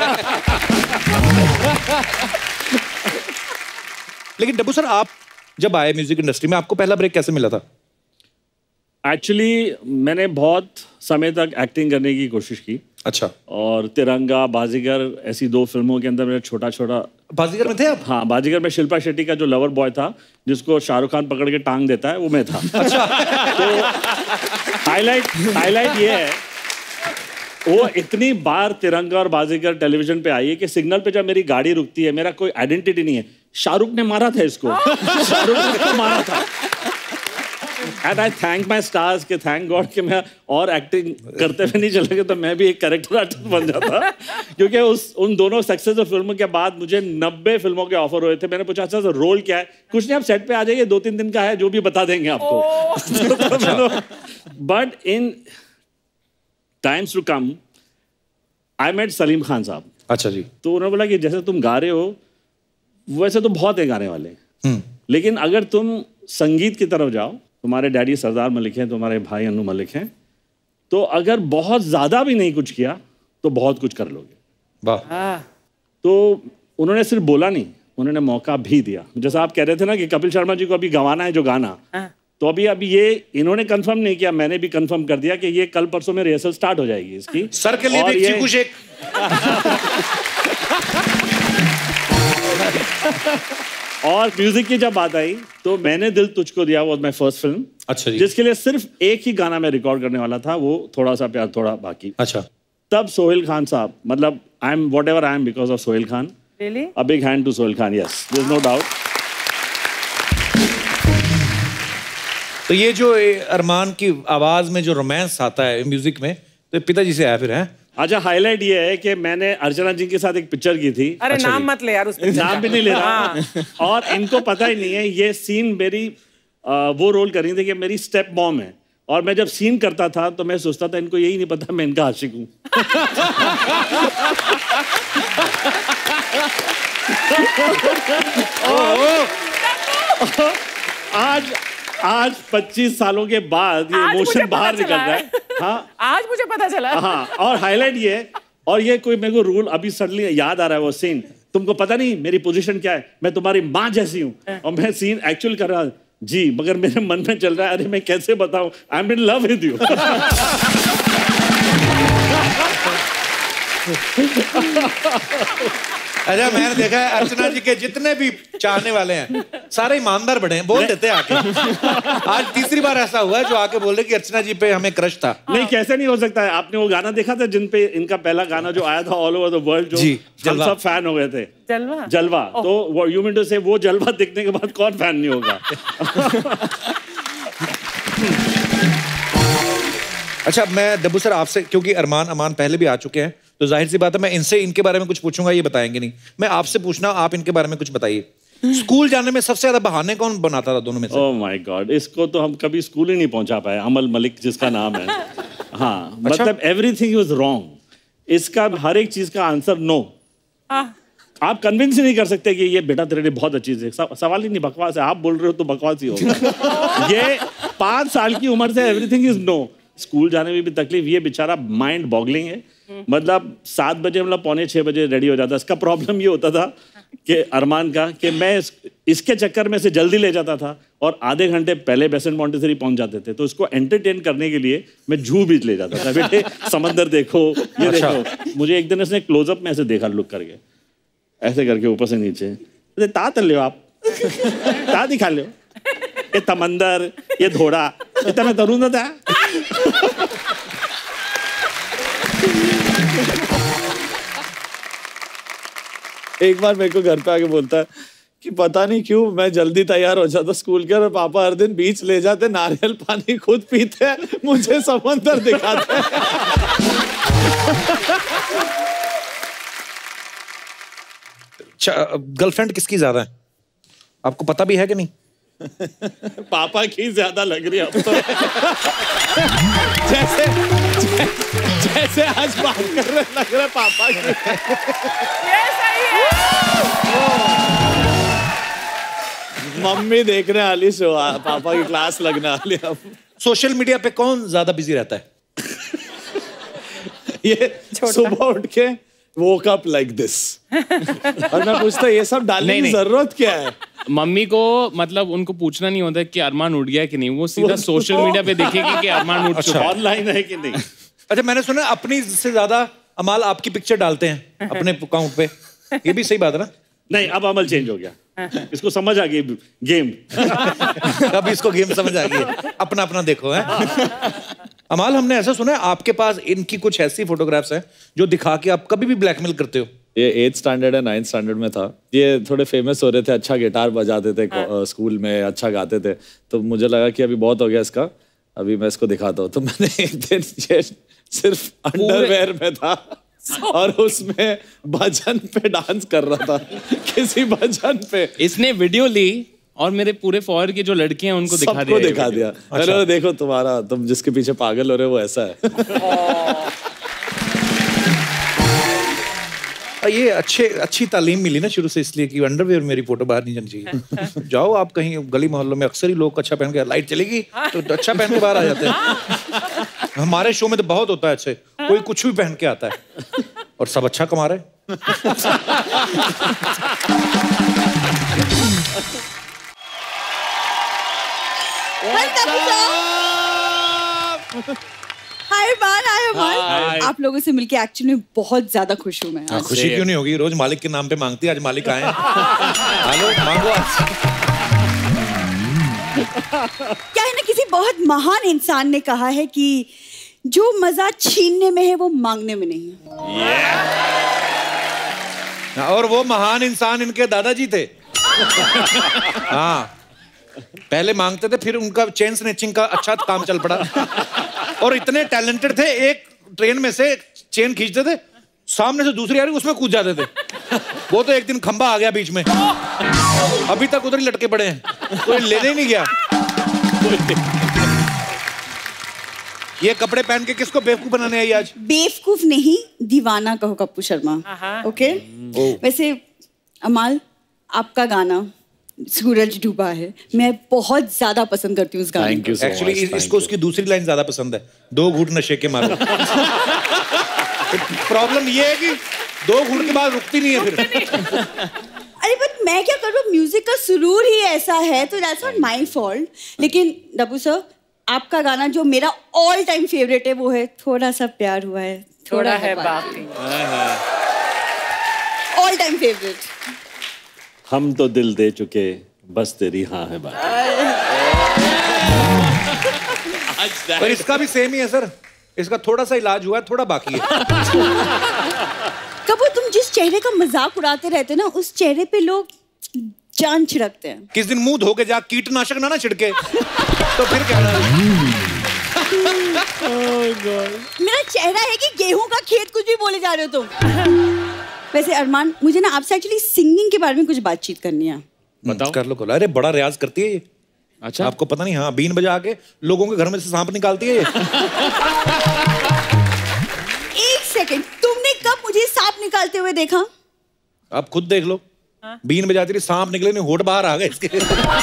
लेकिन डब्बू सर, आप जब आए म्यूजिक इंडस्ट्री में, आपको पहला ब्रेक कैसे मिला था? एक्चुअली मैंने बहुत समय तक एक्टिंग करने की कोशिश की। अच्छा। और तिरंगा, बाजीगर, ऐसी दो फिल्मों के अंदर मेरा छोटा छोटा। बाजीगर में थे आप? हाँ, बाजीगर में शिल्पा शेट्टी का जो लवर बॉय था, जिसको शाहरुख खान पकड़ के टांग देता है, वो मैं था। अच्छा। तो हाईलाइट हाईलाइट ये है, वो इतनी बार तिरंगा और बाजीगर टेलीविजन पे आई है कि सिग्नल पे जब मेरी गाड़ी रुकती है, मेरा कोई आइडेंटिटी नहीं है। शाहरुख ने मारा था इसको, शाहरुख ने इसको मारा था। And I thank my stars के थैंक गॉड कि मैं और एक्टिंग करते हुए नहीं चले गए तो मैं भी एक कैरेक्टर आर्टिस्ट बन जाता क्योंकि उस उन दोनों सक्सेसफुल फिल्मों के बाद मुझे नब्बे फिल्मों के ऑफर हुए थे। मैंने पूछा अच्छा सर रोल क्या है? कुछ नहीं, आप सेट पे आ जाइए, दो तीन दिन का है, जो भी बता देंगे आपको। But in times to come I met Salim Khan साहब। अच्छा जी। तो उन्होंने बोला कि जैसे तुम गा रहे हो वैसे तो बहुत है गाने वाले, लेकिन अगर तुम संगीत की तरफ जाओ, तुम्हारे डैडी सरदार मलिक हैं, तुम्हारे भाई अनु मलिक हैं, तो अगर बहुत ज्यादा भी नहीं कुछ किया तो बहुत कुछ कर लोगे। वाह। तो उन्होंने सिर्फ बोला नहीं, उन्होंने मौका भी दिया। जैसा आप कह रहे थे ना कि कपिल शर्मा जी को अभी गवाना है जो गाना, तो अभी अभी ये इन्होंने कंफर्म नहीं किया, मैंने भी कंफर्म कर दिया कि ये कल परसों में रिहर्सल स्टार्ट हो जाएगी इसकी। सर के लिए भी चीकू शेक। और म्यूजिक की जब बात आई तो मैंने दिल तुझको दिया वाज माय फर्स्ट फिल्म। अच्छा जी। जिसके लिए सिर्फ एक ही गाना मैं रिकॉर्ड करने वाला था, वो थोड़ा सा प्यार थोड़ा बाकी। अच्छा। तब सोहेल खान साहब, मतलब I am whatever I am because of Sohail Khan. Really? A big hand to Sohail Khan, yes, there's no doubt. तो ये जो अरमान की आवाज में जो रोमांस आता है म्यूजिक में, तो पिताजी से आया फिर है? अच्छा, हाईलाइट ये है कि मैंने अर्चना जी के साथ एक पिक्चर की थी। अरे अच्छा नाम मत ले यार, उस नाम भी नहीं ले रहा। और इनको पता ही नहीं है ये सीन मेरी आ, वो रोल कर रही थी कि मेरी स्टेप मॉम है, और मैं जब सीन करता था तो मैं सोचता था इनको यही नहीं पता मैं इनका आशिक हूँ। आज आज पच्चीस सालों के बाद ये इमोशन बाहर निकल रहा है। हाँ, आज मुझे पता चला। हाँ, और हाईलाइट ये है, और ये कोई मेरे को रूल अभी सडनली याद आ रहा है वो सीन। तुमको पता नहीं मेरी पोजीशन क्या है, मैं तुम्हारी माँ जैसी हूँ, और मैं सीन एक्चुअल कर रहा जी, मगर मेरे मन में चल रहा है अरे मैं कैसे बताऊं, I am in love with you. अच्छा, मैंने देखा है अर्चना जी के जितने भी चाहने वाले हैं सारे ईमानदार बड़े हैं, बोल देते हैं आके। आज तीसरी बार ऐसा हुआ है जो आके बोल रहे कि अर्चना जी पे हमें क्रश था। नहीं, कैसे नहीं हो सकता है? आपने वो गाना देखा था जिन पे इनका पहला गाना जो आया था ऑल ओवर द वर्ल्ड, जो हम सब फैन हो गए थे, जलवा जलवा। तो यू मीन टू से वो जलवा देखने के बाद कौन फैन नहीं होगा? अच्छा, मैं डब्बू सर आपसे, क्योंकि अरमान अमान पहले भी आ चुके हैं, तो जाहिर सी बात है मैं इनसे इनके बारे में कुछ पूछूंगा, ये बताएंगे नहीं। मैं आपसे पूछना, आप इनके बारे में कुछ बताइए। स्कूल जाने में सबसे ज्यादा बहाने कौन बनाता था दोनों में से? ओह माय गॉड, इसको तो हम कभी स्कूल ही नहीं पहुंचा पाए। अमल मलिक जिसका नाम है। हाँ, अच्छा? मतलब एवरीथिंग वाज रॉन्ग। इसका हर एक चीज का आंसर नो। आप कन्विंस ही नहीं कर सकते कि ये बेटा तेरे लिए बहुत अच्छी चीज है। सवाल ही नहीं, बकवास है। आप बोल रहे हो तो बकवास ही होगा। ये पांच साल की उम्र से एवरीथिंग इज नो। स्कूल जाने में भी तकलीफ, ये बेचारा माइंड बॉगलिंग है। मतलब सात बजे मतलब पौने छह बजे रेडी हो जाता। इसका प्रॉब्लम ये होता था कि अरमान का कि मैं इस, इसके चक्कर में से जल्दी ले जाता था और आधे घंटे पहले बेसेंट मॉन्टेसरी पहुंच जाते थे। तो इसको एंटरटेन करने के लिए मैं जू बीच ले जाता था। बेटे समंदर देखो, ये अच्छा। देखो। मुझे एक दिन इसने क्लोजअप में ऐसे देखा, लुक करके ऐसे करके ऊपर से नीचे, ता तल लो आप, ता दिखा लो, ये तमंदर, ये घोड़ा, इतना मैं तरुण था। एक बार मेरे को घर पे आके बोलता है कि पता नहीं क्यों मैं जल्दी तैयार हो जाता स्कूल के, और पापा हर दिन बीच ले जाते, नारियल पानी खुद पीते हैं, मुझे समंदर दिखाते हैं। गर्लफ्रेंड किसकी ज्यादा है, आपको पता भी है कि नहीं? पापा की ज्यादा लग रही है अब तो। जैसे जैसे आज बात कर रहे लग रहा है पापा की। ये सही है। मम्मी देखने वाली शो, पापा की क्लास लगने वाली। अब सोशल मीडिया पे कौन ज्यादा बिजी रहता है? ये सुबह उठ के woke up like this। और मैं पूछता ये सब डालने की जरूरत क्या है? मम्मी को मतलब उनको पूछना नहीं होता कि अरमान उठ गया कि नहीं, वो सीधा सोशल मीडिया पे देखेगी कि अरमान उठ चुका है, ऑनलाइन है कि नहीं। अच्छा, मैंने सुना अपनी से ज्यादा अमाल आपकी पिक्चर डालते हैं अपने अकाउंट पे, ये भी सही बात है ना? नहीं, अब अमल चेंज हो गया, इसको समझ आ गई गेम। अब इसको गेम समझ आ गई, अपना अपना देखो है। अमाल, हमने ऐसा सुना है आपके पास इनकी कुछ ऐसी फोटोग्राफ्स हैं जो दिखा के आप कभी भी ब्लैकमेल करते हो। ये एट स्टैंडर्ड या नाइन्थ स्टैंडर्ड में था। ये थोड़े फेमस हो रहे थे, अच्छा गिटार बजाते थे हाँ। स्कूल में, अच्छा गाते थे। तो मुझे लगा कि अभी बहुत हो गया इसका, अभी मैं इसको दिखाता हूँ। तो मैंने एक दिन ये सिर्फ अंडरवेयर में था और उसमें भजन पे डांस कर रहा था, किसी भजन पे। इसने वीडियो ली और मेरे पूरे फॉर की जो लड़कियां उनको दिखा दिया। सबको दिखा दिया। अच्छा। अरे देखो तुम्हारा, तुम जिसके पीछे पागल हो रहे हो वो ऐसा है। ये अच्छे अच्छी तालीम मिली ना शुरू से, इसलिए कि अंडरवेयर मेरी फोटो बाहर नहीं जानी चाहिए। जाओ आप कहीं गली मोहल्लों में, अक्सर ही लोग अच्छा पहन के, लाइट चलेगी तो अच्छा पहन के बाहर आ जाते हैं। हमारे शो में तो बहुत होता है अच्छे, कोई कुछ भी पहन के आता है और सब अच्छा कमा रहे। हाय अरमान, हाय अरमान। आप लोगों से मिलके एक्चुअली में बहुत ज्यादा खुश हूँ मैं। हाँ, खुशी क्यों नहीं होगी, रोज मालिक के नाम पे मांगती है, आज मालिक आए हैं। हेलो, मांगो। क्या है ना, किसी बहुत महान इंसान ने कहा है कि जो मजा छीनने में है वो मांगने में नहीं है। yeah. और वो महान इंसान इनके दादाजी थे। हाँ, पहले मांगते थे, फिर उनका चेन स्नैचिंग का अच्छा काम चल पड़ा और इतने टैलेंटेड थे, एक ट्रेन में से चेन खींचते थे, सामने से दूसरी आ रही उसमें कूद जाते थे। वो तो एक दिन खंबा आ गया बीच में, अभी तक उधर ही लटके पड़े हैं, कोई लेने ही नहीं गया। ये कपड़े पहन के किसको बेवकूफ बनाने आई आज? बेवकूफ नहीं, दीवाना कहो कप्पू शर्मा। ओके। वैसे अमाल, आपका गाना सूरज डूबा है, मैं बहुत ज्यादा पसंद करती हूँ उस गाने को। एक्चुअली इसको उसकी दूसरी लाइन ज्यादा पसंद है, दो घूंट नशे के मारो। प्रॉब्लम ये है कि दो घूंट के बाद रुकती नहीं है फिर। अरे बट मैं क्या करूँ, म्यूजिक का सुरूर ही ऐसा है, तो दैट्स नॉट माय फॉल्ट। लेकिन डब्बू सर, आपका गाना जो मेरा ऑल टाइम फेवरेट है वो है थोड़ा सा प्यार हुआ है, थोड़ा है बाकी। All time favourite. हम तो दिल दे चुके, बस तेरी हाँ है बात। पर इसका भी सेम ही है सर, इसका थोड़ा सा इलाज हुआ है, थोड़ा बाकी है। कबू, तुम जिस चेहरे का मजाक उड़ाते रहते ना, उस चेहरे पे लोग जान छिड़कते हैं। किस दिन मुंह धो के जा, कीटनाशक ना ना छिड़के तो फिर क्या? मेरा चेहरा है कि गेहूं का खेत, कुछ भी बोले जा रहे हो तुम। वैसे अरमान, मुझे ना आपसे एक्चुअली सिंगिंग के बारे में कुछ बातचीत करनी है। बताओ। कर लो करो। अरे बड़ा रियाज करती है ये। अच्छा, आपको पता नहीं? हाँ, बीन बजा के लोगों के घर में से सांप निकालती है ये। एक सेकंड, तुमने कब मुझे सांप निकालते हुए देखा? आप खुद देख लो। हाँ? बीन बजाती रही, सांप निकले नहीं, होठ बाहर आ गए इसके।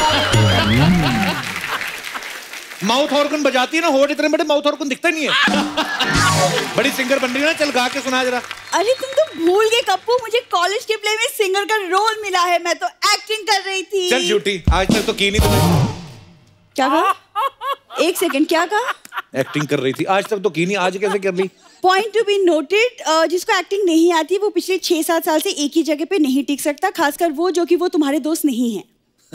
माउथ ऑर्गन बजाती है ना, होठ इतने बड़े, माउथ ऑर्गन दिखता नहीं है। बड़ी सिंगर बन रही है ना, चल गा के सुना जरा। अरे तुम तो भूल गए कप्पू, मुझे कॉलेज के प्ले में सिंगर का रोल मिला है, मैं तो एक्टिंग कर रही थी। चल झूठी, आज तक तो की नहीं तुमने। क्या कहा? एक सेकंड, क्या कहा? एक्टिंग कर रही थी, आज तक तो की नहीं, आज कैसे कर ली? पॉइंट टू बी नोटेड, जिसको एक्टिंग नहीं आती वो पिछले छह सात साल से एक ही जगह पे नहीं टिक सकता, खासकर वो जो कि वो तुम्हारे दोस्त नहीं है।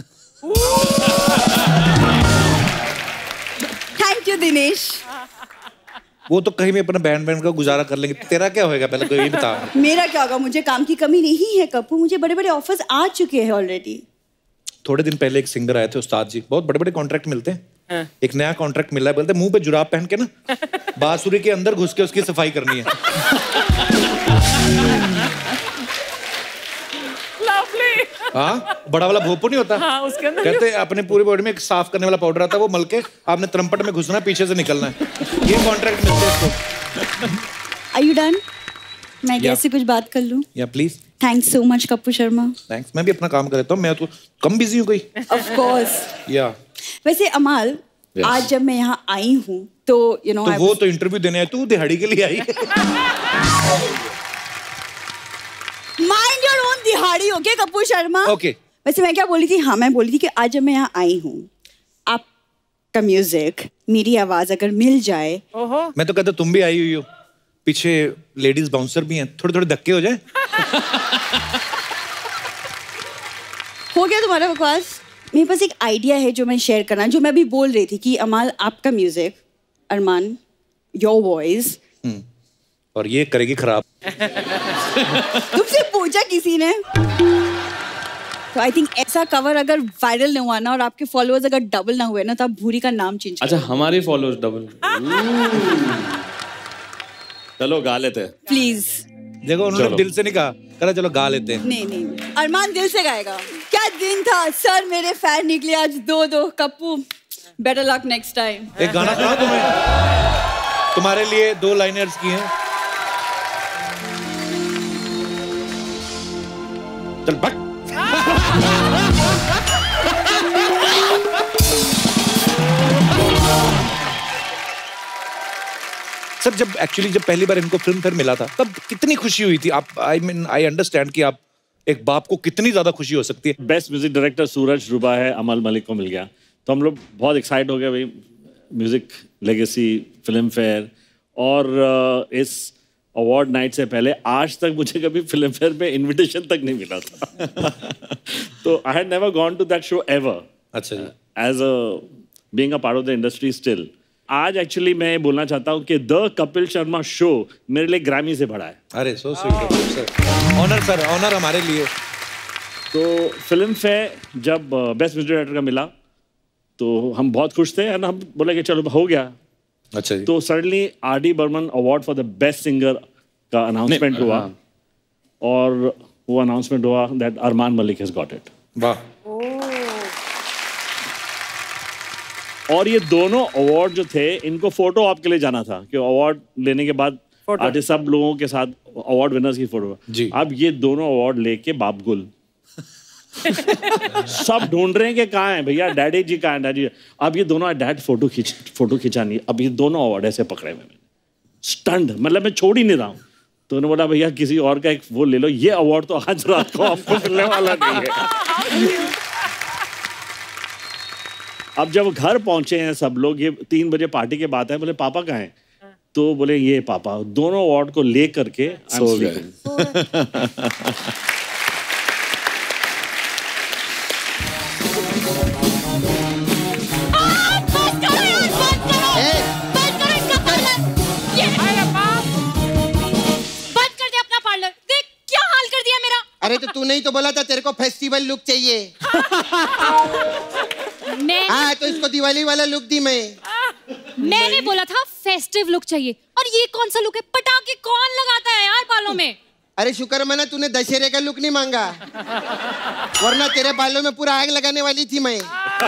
Thank you Dinesh. वो तो कहीं भी अपना बैंड बैंड का गुजारा कर लेंगे, तेरा क्या होएगा पहले तो ये बता। मेरा क्या होगा, मुझे काम की कमी नहीं है कप्पू, मुझे बड़े बड़े ऑफर्स आ चुके हैं ऑलरेडी। थोड़े दिन पहले एक सिंगर आए थे, उस्ताद जी, बहुत बड़े बड़े कॉन्ट्रैक्ट मिलते हैं। हाँ। एक नया कॉन्ट्रैक्ट मिला है, बोलते मुंह पे जुराब पहन के ना बांसुरी के अंदर घुस के उसकी सफाई करनी है। हाँ, बड़ा वाला भोपू नहीं होता? हाँ, उसके अंदर कहते हैं अपने पूरी बॉडी में एक साफ करने वाला पाउडर आता है, वो मल के आपने त्रंपट में घुसना है, पीछे से निकलना है। ये कॉन्ट्रैक्ट मिलते हैं इसको। Are you done? मैं yeah. कैसे कुछ बात कर लूं? या please. Thanks so much Kappu Sharma. Thanks, मैं भी अपना काम कर लेता हूँ, मैं तो कम बिजी हूँ कोई। Of course. या वैसे अमाल, yes. आज जब मैं यहाँ आई हूँ तो यू नो तो वो तो इंटरव्यू देने आई, तू दिहाड़ी के लिए आई। माइंड योर ओन दिहाड़ी, ओके कप्पू शर्मा? ओके। वैसे मैं क्या बोली थी? हाँ, मैं बोली थी कि आज जब मैं यहाँ आई हूँ, आपका म्यूजिक, मेरी आवाज अगर मिल जाए। ओहो। मैं तो कहता तुम भी आई हुई हो, पीछे लेडीज बाउंसर भी हैं, थोड़े थोड़े धक्के हो जाए। हो गया तुम्हारा बकवास? मेरे पास एक आइडिया है जो मैं शेयर करना, जो मैं अभी बोल रही थी कि अमाल आपका म्यूजिक, अरमान योर वॉइस, और ये करेगी खराब। तुमसे पूछा किसी ने? तो आई थिंक ऐसा कवर अगर वायरल नहीं हुआ ना और आपके फॉलोअर्स अगर डबल ना हुए ना तो आप भूरी का नाम चेंज अच्छा हमारे फॉलोअर्स डबल चलो गा लेते प्लीज। देखो उन्होंने दिल से नहीं कहा, कहा चलो गा लेते हैं। नहीं नहीं अरमान दिल से गाएगा। क्या दिन था सर, मेरे फैन निकले आज दो दो। Kappu better luck next time. एक गाना कहा तुम्हें, तुम्हारे लिए दो लाइनर्स की हैं। चल बट सर जब एक्चुअली जब पहली बार इनको फिल्म फेयर मिला था तब कितनी खुशी हुई थी? आप आई मीन आई अंडरस्टैंड कि आप एक बाप को कितनी ज्यादा खुशी हो सकती है। बेस्ट म्यूजिक डायरेक्टर सूरज रुबा है, अमल मलिक को मिल गया, तो हम लोग बहुत एक्साइट हो गए भाई। म्यूजिक लेगेसी फिल्म फेयर और uh, इस अवार्ड नाइट से पहले आज तक मुझे कभी फिल्म फेयर में इनविटेशन तक नहीं मिला था। तो I had never gone to that show ever. अच्छा जी। As a being a part of the industry still. आज एक्चुअली मैं बोलना चाहता हूँ कि द कपिल शर्मा शो मेरे लिए ग्रैमी से बड़ा है। अरे so sweet sir, honour sir, honour हमारे लिए। तो फिल्म फेयर जब बेस्ट म्यूजिक डायरेक्टर का मिला तो हम बहुत खुश थे एंड हम बोले कि चलो हो गया। अच्छा जी। तो suddenly R D Burman award for the best singer का अनाउंसमेंट हुआ हाँ। और वो अनाउंसमेंट हुआ that Armaan Malik has got it. वाह। और ये दोनों अवार्ड जो थे इनको फोटो आपके लिए जाना था कि अवार्ड लेने के बाद आर्टिस्ट सब लोगों के साथ अवार्ड विनर्स की फोटो जी। अब ये दोनों अवार्ड लेके बापगुल सब ढूंढ रहे हैं कि कहाँ है भैया, डैडी जी कहाँ है, डैडी। अब ये दोनों डैड फोटो खींच फोटो खिंचानी। अब ये दोनों अवार्ड ऐसे पकड़े हुए मैंने, स्टंड, मतलब मैं छोड़ ही नहीं रहा हूँ। तो उन्होंने बोला भैया किसी और का एक वो ले लो, ये अवार्ड तो आज रात को आपको मिलने वाला नहीं है। अब जब घर पहुंचे हैं सब लोग, ये तीन बजे पार्टी के बाद है, बोले पापा कहाँ हैं? तो बोले ये पापा, दोनों अवार्ड को ले करके सो गए। अरे तो तू नहीं तो बोला था तेरे को फेस्टिवल लुक चाहिए? मैं हाँ तो इसको दिवाली वाला लुक दी मैं। मैंने बोला था फेस्टिव लुक चाहिए, और ये कौन सा लुक है? पटाखे कौन लगाता है यार बालों में? अरे शुक्र मना तूने दशहरे का लुक नहीं मांगा, वरना तेरे बालों में पूरा आग लगाने वाली थी मैं।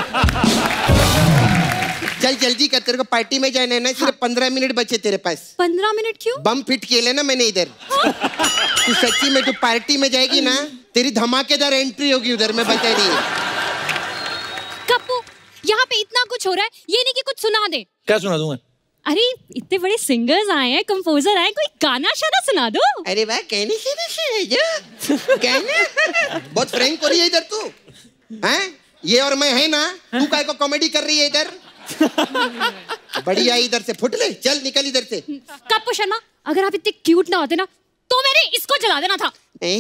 चल जल्दी कर, तेरे को पार्टी में जाना है ना। सिर्फ पंद्रह मिनट बचे तेरे पास। पंद्रह मिनट क्यों? बम फिट किए लेना मैंने इधर। तू सच्ची में तू पार्टी में जाएगी ना, तेरी धमाकेदार एंट्री होगी उधर, मैं बता रही हूँ। कप्पू यहाँ पे इतना कुछ हो रहा है, ये नहीं कि कुछ सुना दे। क्या सुना दूंगा? अरे इतने बड़े सिंगर्स आए हैं, कंपोजर आए, कोई गाना शाना सुना दो। अरे वाह, कहने से कहने बहुत फ्रैंक हो रही है इधर तू, हैं? ये और मैं है ना, तू काय को कॉमेडी कर रही है इधर? बढ़िया, इधर से फुट ले, चल निकल इधर से। कप्पू शर्मा, अगर आप इतने क्यूट ना होते ना तो मैंने इसको जला देना था।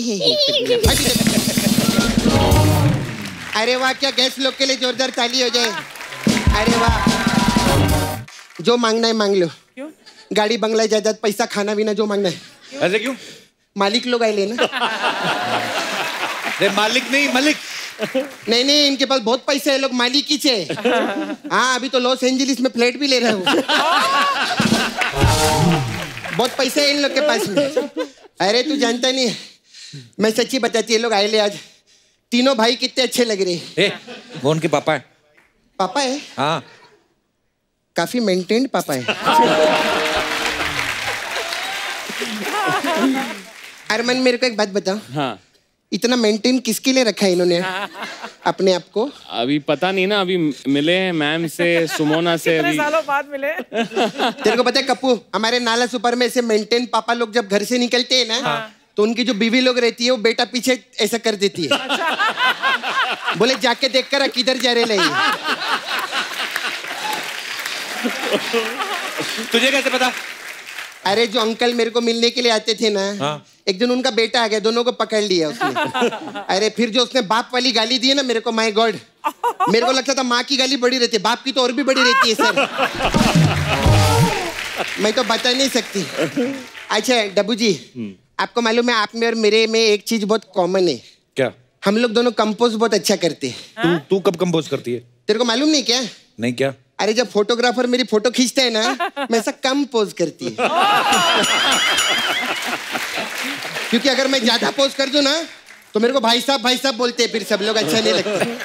अरे वाह, क्या गैस लोग के लिए जोरदार ताली हो जाए। अरे वाह, जो मांगना है मांग लो। क्यों? गाड़ी बंगला जायदाद पैसा खाना पीना जो मांगना है। ऐसे क्यों? मालिक लोग आए लेना। मालिक नहीं, मलिक। नहीं नहीं, इनके पास बहुत पैसे है, लोग मालिक ही छे। हाँ, अभी तो लॉस एंजलिस में फ्लैट भी ले रहे हो। बहुत पैसे है इन लोग के पास में। अरे तू जानता नहीं, मैं सच्ची बताती है, लोग आए ले आज, तीनों भाई कितने अच्छे लग रहे हैं। वो उनके पापा है। पापा है? हाँ, काफी मेंटेन्ड पापा है। अरमान मेरे को एक बात बताओ। हाँ। इतना मेंटेन किसके लिए रखा है इन्होंने अपने आप को? अभी पता नहीं ना, अभी मिले हैं मैम से, सुमोना से। कितने सालों बाद मिले। तेरे को पता है कप्पू, हमारे नाला सुपर में ऐसे मेंटेन पापा लोग जब घर से निकलते हैं ना, हाँ। तो उनकी जो बीवी लोग रहती है वो बेटा पीछे ऐसा कर देती है। बोले जाके देख कर किधर जा रहे नहीं। तुझे कैसे पता? अरे जो अंकल मेरे को मिलने के लिए आते थे ना, हाँ। एक दिन उनका बेटा आ गया, दोनों को पकड़ लिया उसने। अरे फिर जो उसने बाप वाली गाली दी है ना मेरे को, माय गॉड, मेरे को लगता था माँ की गाली बड़ी रहती है, बाप की तो और भी बड़ी रहती है सर। मैं तो बता नहीं सकती। अच्छा डब्बू जी, आपको मालूम है आप में और मेरे में एक चीज बहुत कॉमन है। क्या? हम लोग दोनों कंपोज बहुत अच्छा करते हैं। तू तू कब कंपोज करती है? तेरे को मालूम नहीं क्या? नहीं क्या? अरे जब फोटोग्राफर मेरी फोटो खींचता है ना, मैं ऐसा कम पोज करती है। क्योंकि अगर मैं ज्यादा पोज कर दूं ना तो मेरे को भाई साहब भाई साहब बोलते हैं, फिर सब लोग अच्छा नहीं लगता।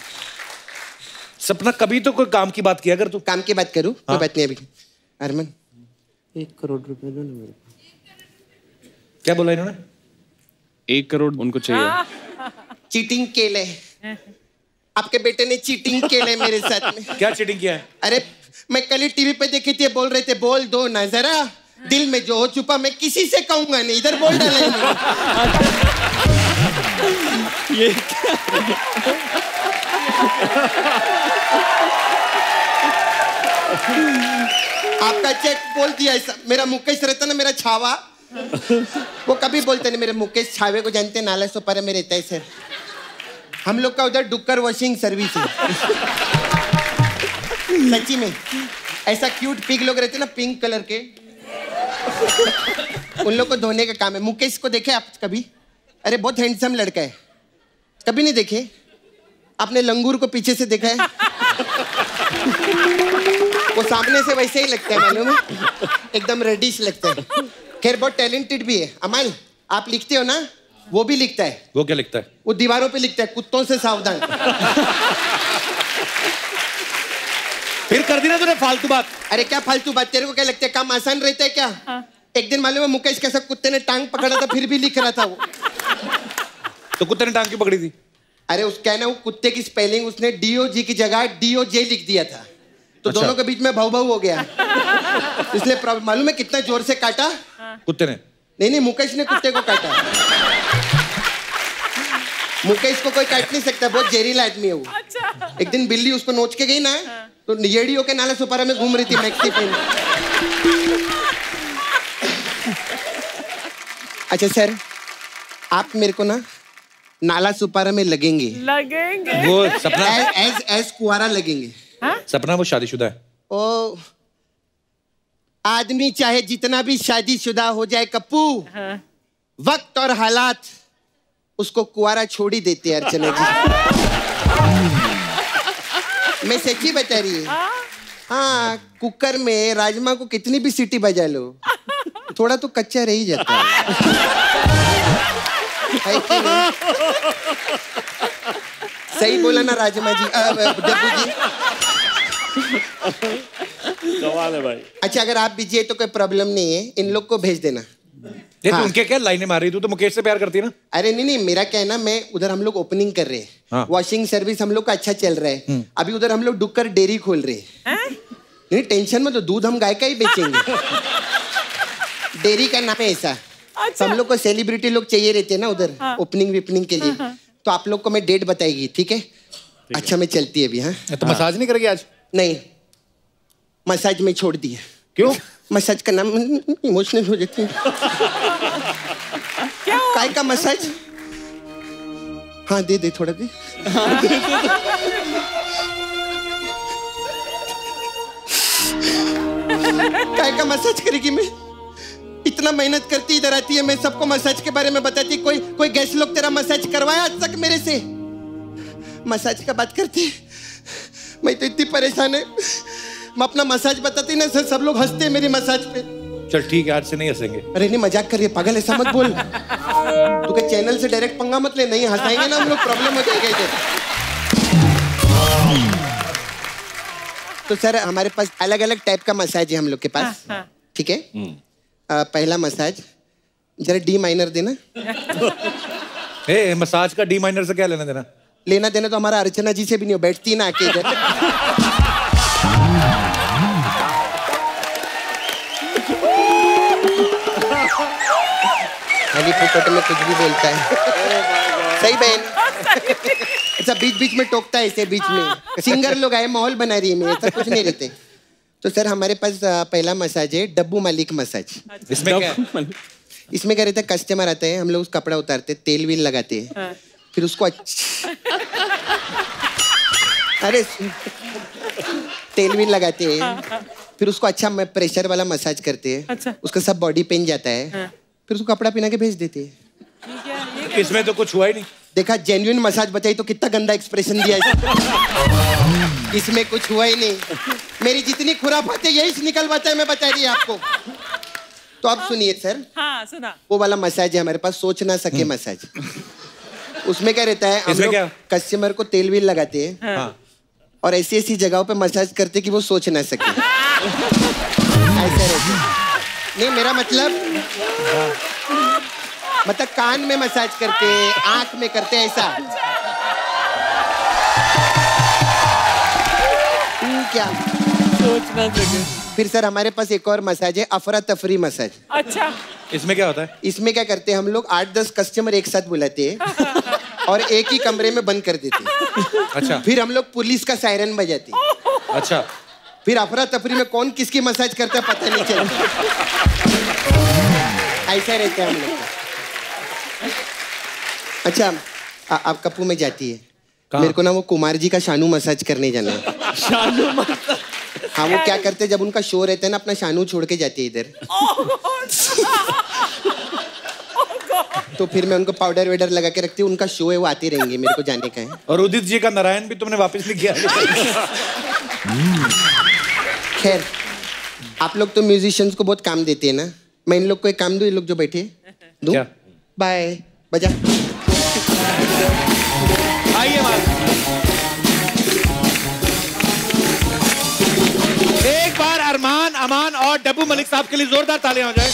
सपना कभी तो कोई काम की बात किया कर तू। काम की बात करूं? कोई बात नहीं। अभी अरमान एक करोड़ रुपए दो ना मेरे को। क्या बोला इन्होंने? एक करोड़ उनको चाहिए। चीटिंग केले, आपके बेटे ने चीटिंग केले मेरे साथ में। क्या चीटिंग किया है? अरे मैं कल ही टीवी पे देखी थी, बोल रहे थे बोल दो ना जरा, दिल में जो हो छुपा मैं किसी से कहूंगा नहीं, इधर बोल डाला ये आपका चेक बोल दिया ऐसा। मेरा मुकेश रहता ना, मेरा छावा, वो कभी बोलते नहीं मेरे मुकेश छावे को जानते, नाला सोपारा में रहता है सर। हम लोग का उधर डुक्कर वॉशिंग सर्विस है। सच्ची में ऐसा क्यूट पिग लोग रहते ना, पिंक कलर के, उन लोग को धोने का काम है। मुकेश को देखे आप कभी? अरे बहुत हैंडसम लड़का है। कभी नहीं देखे? आपने लंगूर को पीछे से देखा है? वो सामने से वैसे ही लगता है, मालूम है, एकदम रेडिश लगता है। खैर बहुत टैलेंटेड भी है। अमन आप लिखते हो ना, वो भी लिखता है। वो क्या लिखता है? वो दीवारों पे लिखता है, कुत्तों से सावधान। फिर कर दी ना तूने फालतू बात। अरे क्या फालतू बात? तेरे को क्या लगता है काम आसान रहता है क्या? हाँ। एक दिन मालूम है मुकेश कैसा कुत्ते ने टांग पकड़ा था, फिर भी लिख रहा था वो। तो कुत्ते ने टांग क्यों पकड़ी थी? अरे उसका है ना, वो कुत्ते की स्पेलिंग उसने डीओ जी की जगह डीओ जे लिख दिया था, तो अच्छा। दोनों के बीच में भाव भाव हो गया। इसलिए प्रॉब्लम। मालूम है कितना जोर से काटा? कुत्ते ने? नहीं नहीं, मुकेश ने कुत्ते को काटा। मुकेश को कोई काट नहीं सकता, बहुत जहरीला आदमी है वो। अच्छा। एक दिन बिल्ली उसको नोच के गई ना, तो येड़ी होके नाला सुपारा में घूम रही थी मैक्सी पहन। अच्छा सर, आप मेरे को ना नाला सुपारा में लगेंगे। लगेंगे वो सपना एज एज कुआरा लगेंगे। हा? सपना वो शादीशुदा है। ओ आदमी चाहे जितना भी शादीशुदा हो जाए कप्पू, हाँ। वक्त और हालात उसको कुआरा छोड़ ही देते हैं अर्चना जी। मैं सच्ची बता रही है। हाँ, कुकर में राजमा को कितनी भी सीटी बजा लो, थोड़ा तो कच्चा रह ही जाता है। सही बोला ना राजमा जी, डब्बू जी? कमाल है भाई। अच्छा अगर आप बिजी है तो कोई प्रॉब्लम नहीं है, इन लोग को भेज देना। ये हाँ। उनके क्या लाइनें मार रही? तू तो मुकेश से प्यार करती है ना? अरे नहीं नहीं, मेरा क्या है ना, मैं उधर हम लोग ओपनिंग कर रहे हैं। हाँ। वॉशिंग सर्विस हम लोग का अच्छा चल रहा है। अभी उधर हम लोग डुक्कर डेयरी खोल रहे हैं। नहीं टेंशन में, तो दूध हम गाय का ही बेचेंगे। डेयरी का नाम है ऐसा। अच्छा। हम लोग को सेलिब्रिटी लोग चाहिए रहते हैं ना उधर। हाँ। ओपनिंग विपनिंग के लिए। हाँ। तो आप लोग को मैं डेट बताएगी, ठीक है? अच्छा मैं चलती है अभी। हाँ तो मसाज नहीं करेगी आज? नहीं, मसाज में छोड़ दिया। क्यों? मसाज का नाम इमोशनल हो जाती है। काय का मसाज? हाँ दे दे, थोड़ा दे। काय का मसाज करेगी? मैं इतना मेहनत करती, इधर आती है, मैं सबको मसाज के बारे में बताती। कोई कोई गेस्ट लोग तेरा मसाज करवाया आज तक मेरे से? मसाज का बात करती, मैं तो इतनी परेशान है। मैं अपना मसाज बताती ना सर, सब लोग हंसते हैं मेरी मसाज पे। चल ठीक है, आज से नहीं हंसेंगे। अरे नहीं मजाक करिए, पागल ऐसा मत बोल। तू के चैनल से डायरेक्ट पंगा मत ले, नहीं हंसाएंगे ना हम लोग, प्रॉब्लम हो जाएगा इधर। तो सर हमारे पास अलग अलग टाइप का मसाज है हम लोग के पास, ठीक है? आ, पहला मसाज, जरा डी माइनर देना। ए, मसाज का डी माइनर से क्या लेना देना? लेना देना तो हमारा अर्चना जी से भी नहीं हो, बैठती ना आके इधर। खाली फुकट में कुछ भी बोलता है। सही बहन। अच्छा बीच बीच में टोकता है इसे, बीच में सिंगर लोग आए, माहौल बना रही है, मैं ऐसा कुछ नहीं रहते। तो सर हमारे पास पहला मसाज है डब्बू मालिक मसाज। इसमें क्या? इसमें क्या रहता है, कस्टमर आते हैं, हम लोग उस कपड़ा उतारते हैं, तेल वील लगाते हैं। हाँ। फिर उसको अच्छा अरे तेल वील लगाते हैं। हाँ, हाँ। फिर उसको अच्छा प्रेशर वाला मसाज करते हैं। अच्छा। उसका सब बॉडी पेन जाता है। हाँ। फिर उसको कपड़ा पहना के भेज देती है। इसमें तो कुछ हुआ ही नहीं। देखा, जेन्युइन मसाज बताई तो कितना गंदा एक्सप्रेशन दिया इसमें। इसमें कुछ हुआ ही नहीं। मेरी जितनी खुराफात है यही निकलवाता है, मैं बता रही आपको। तो अब सुनिए सर। हाँ सुना। वो वाला मसाज है हमारे पास, सोच ना सके मसाज। उसमें क्या रहता है, हम लोग कस्टमर को तेल व्हील लगाते हैं हाँ। और ऐसी ऐसी जगहों पे मसाज करते कि वो सोच ना सके। ऐसा रहता है। नहीं मेरा मतलब मतलब कान में मसाज करते, आंख में करते, ऐसा। क्या सोच ना सके। फिर सर हमारे पास एक और मसाज है, अफरा तफरी मसाज। अच्छा, इसमें क्या होता है? इसमें क्या करते हैं हम लोग, आठ दस कस्टमर एक साथ बुलाते हैं और एक ही कमरे में बंद कर देते हैं। अच्छा। फिर हम लोग पुलिस का सायरन बजाते हैं। अच्छा। फिर अफरा तफरी में कौन किसकी मसाज करता है पता नहीं चलता। ऐसा रहता है हम लोग। अच्छा, आ, आप कप्पू में जाती है, मेरे को ना वो कुमार जी का शानू मसाज करने जाना है। शानू मसाज? हाँ, वो क्या करते हैं जब उनका शो रहता है ना, अपना शानू छोड़ के जाते हैं इधर। तो फिर मैं उनको पाउडर वेडर लगा के रखती हूँ, उनका शो है वो आते रहेंगे, मेरे को जाने का है। और उदित जी का नारायण भी तुमने वापस नहीं किया। खैर, आप लोग तो म्यूजिशियंस को बहुत काम देते हैं ना, मैं इन लोग को एक काम दूं, ये लोग जो बैठे दूं? क्या? बाय, बजा। आइए माल। एक बार अरमान, अमान और डब्बू मलिक साहब के लिए जोरदार तालियां हो जाए।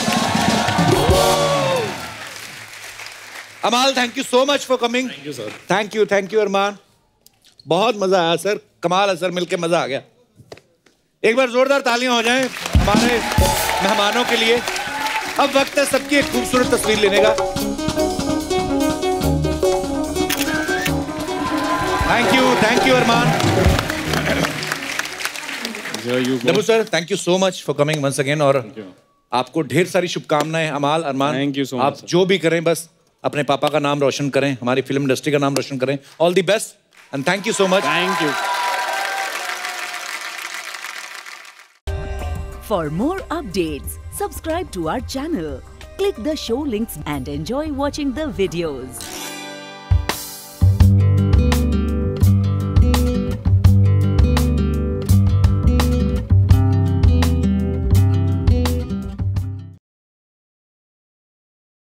Amaal, thank you so much for coming. Thank you sir. Thank you, thank you Armaan. बहुत मजा आया सर, कमाल है सर, मिलके मजा आ गया। एक बार जोरदार तालियां हो जाएं हमारे मेहमानों के लिए। अब वक्त है सबकी एक खूबसूरत तस्वीर लेने का। Thank you, thank you Armaan. Daboo sir, thank you so much for coming once again. और आपको ढेर सारी शुभकामनाएं Amaal, Armaan. Thank you so much. आप जो भी करें बस अपने पापा का नाम रोशन करें, हमारी फिल्म इंडस्ट्री का नाम रोशन करें। All the best and thank you so much. Thank you. For more updates, subscribe to our channel, click the show links and enjoy watching the videos.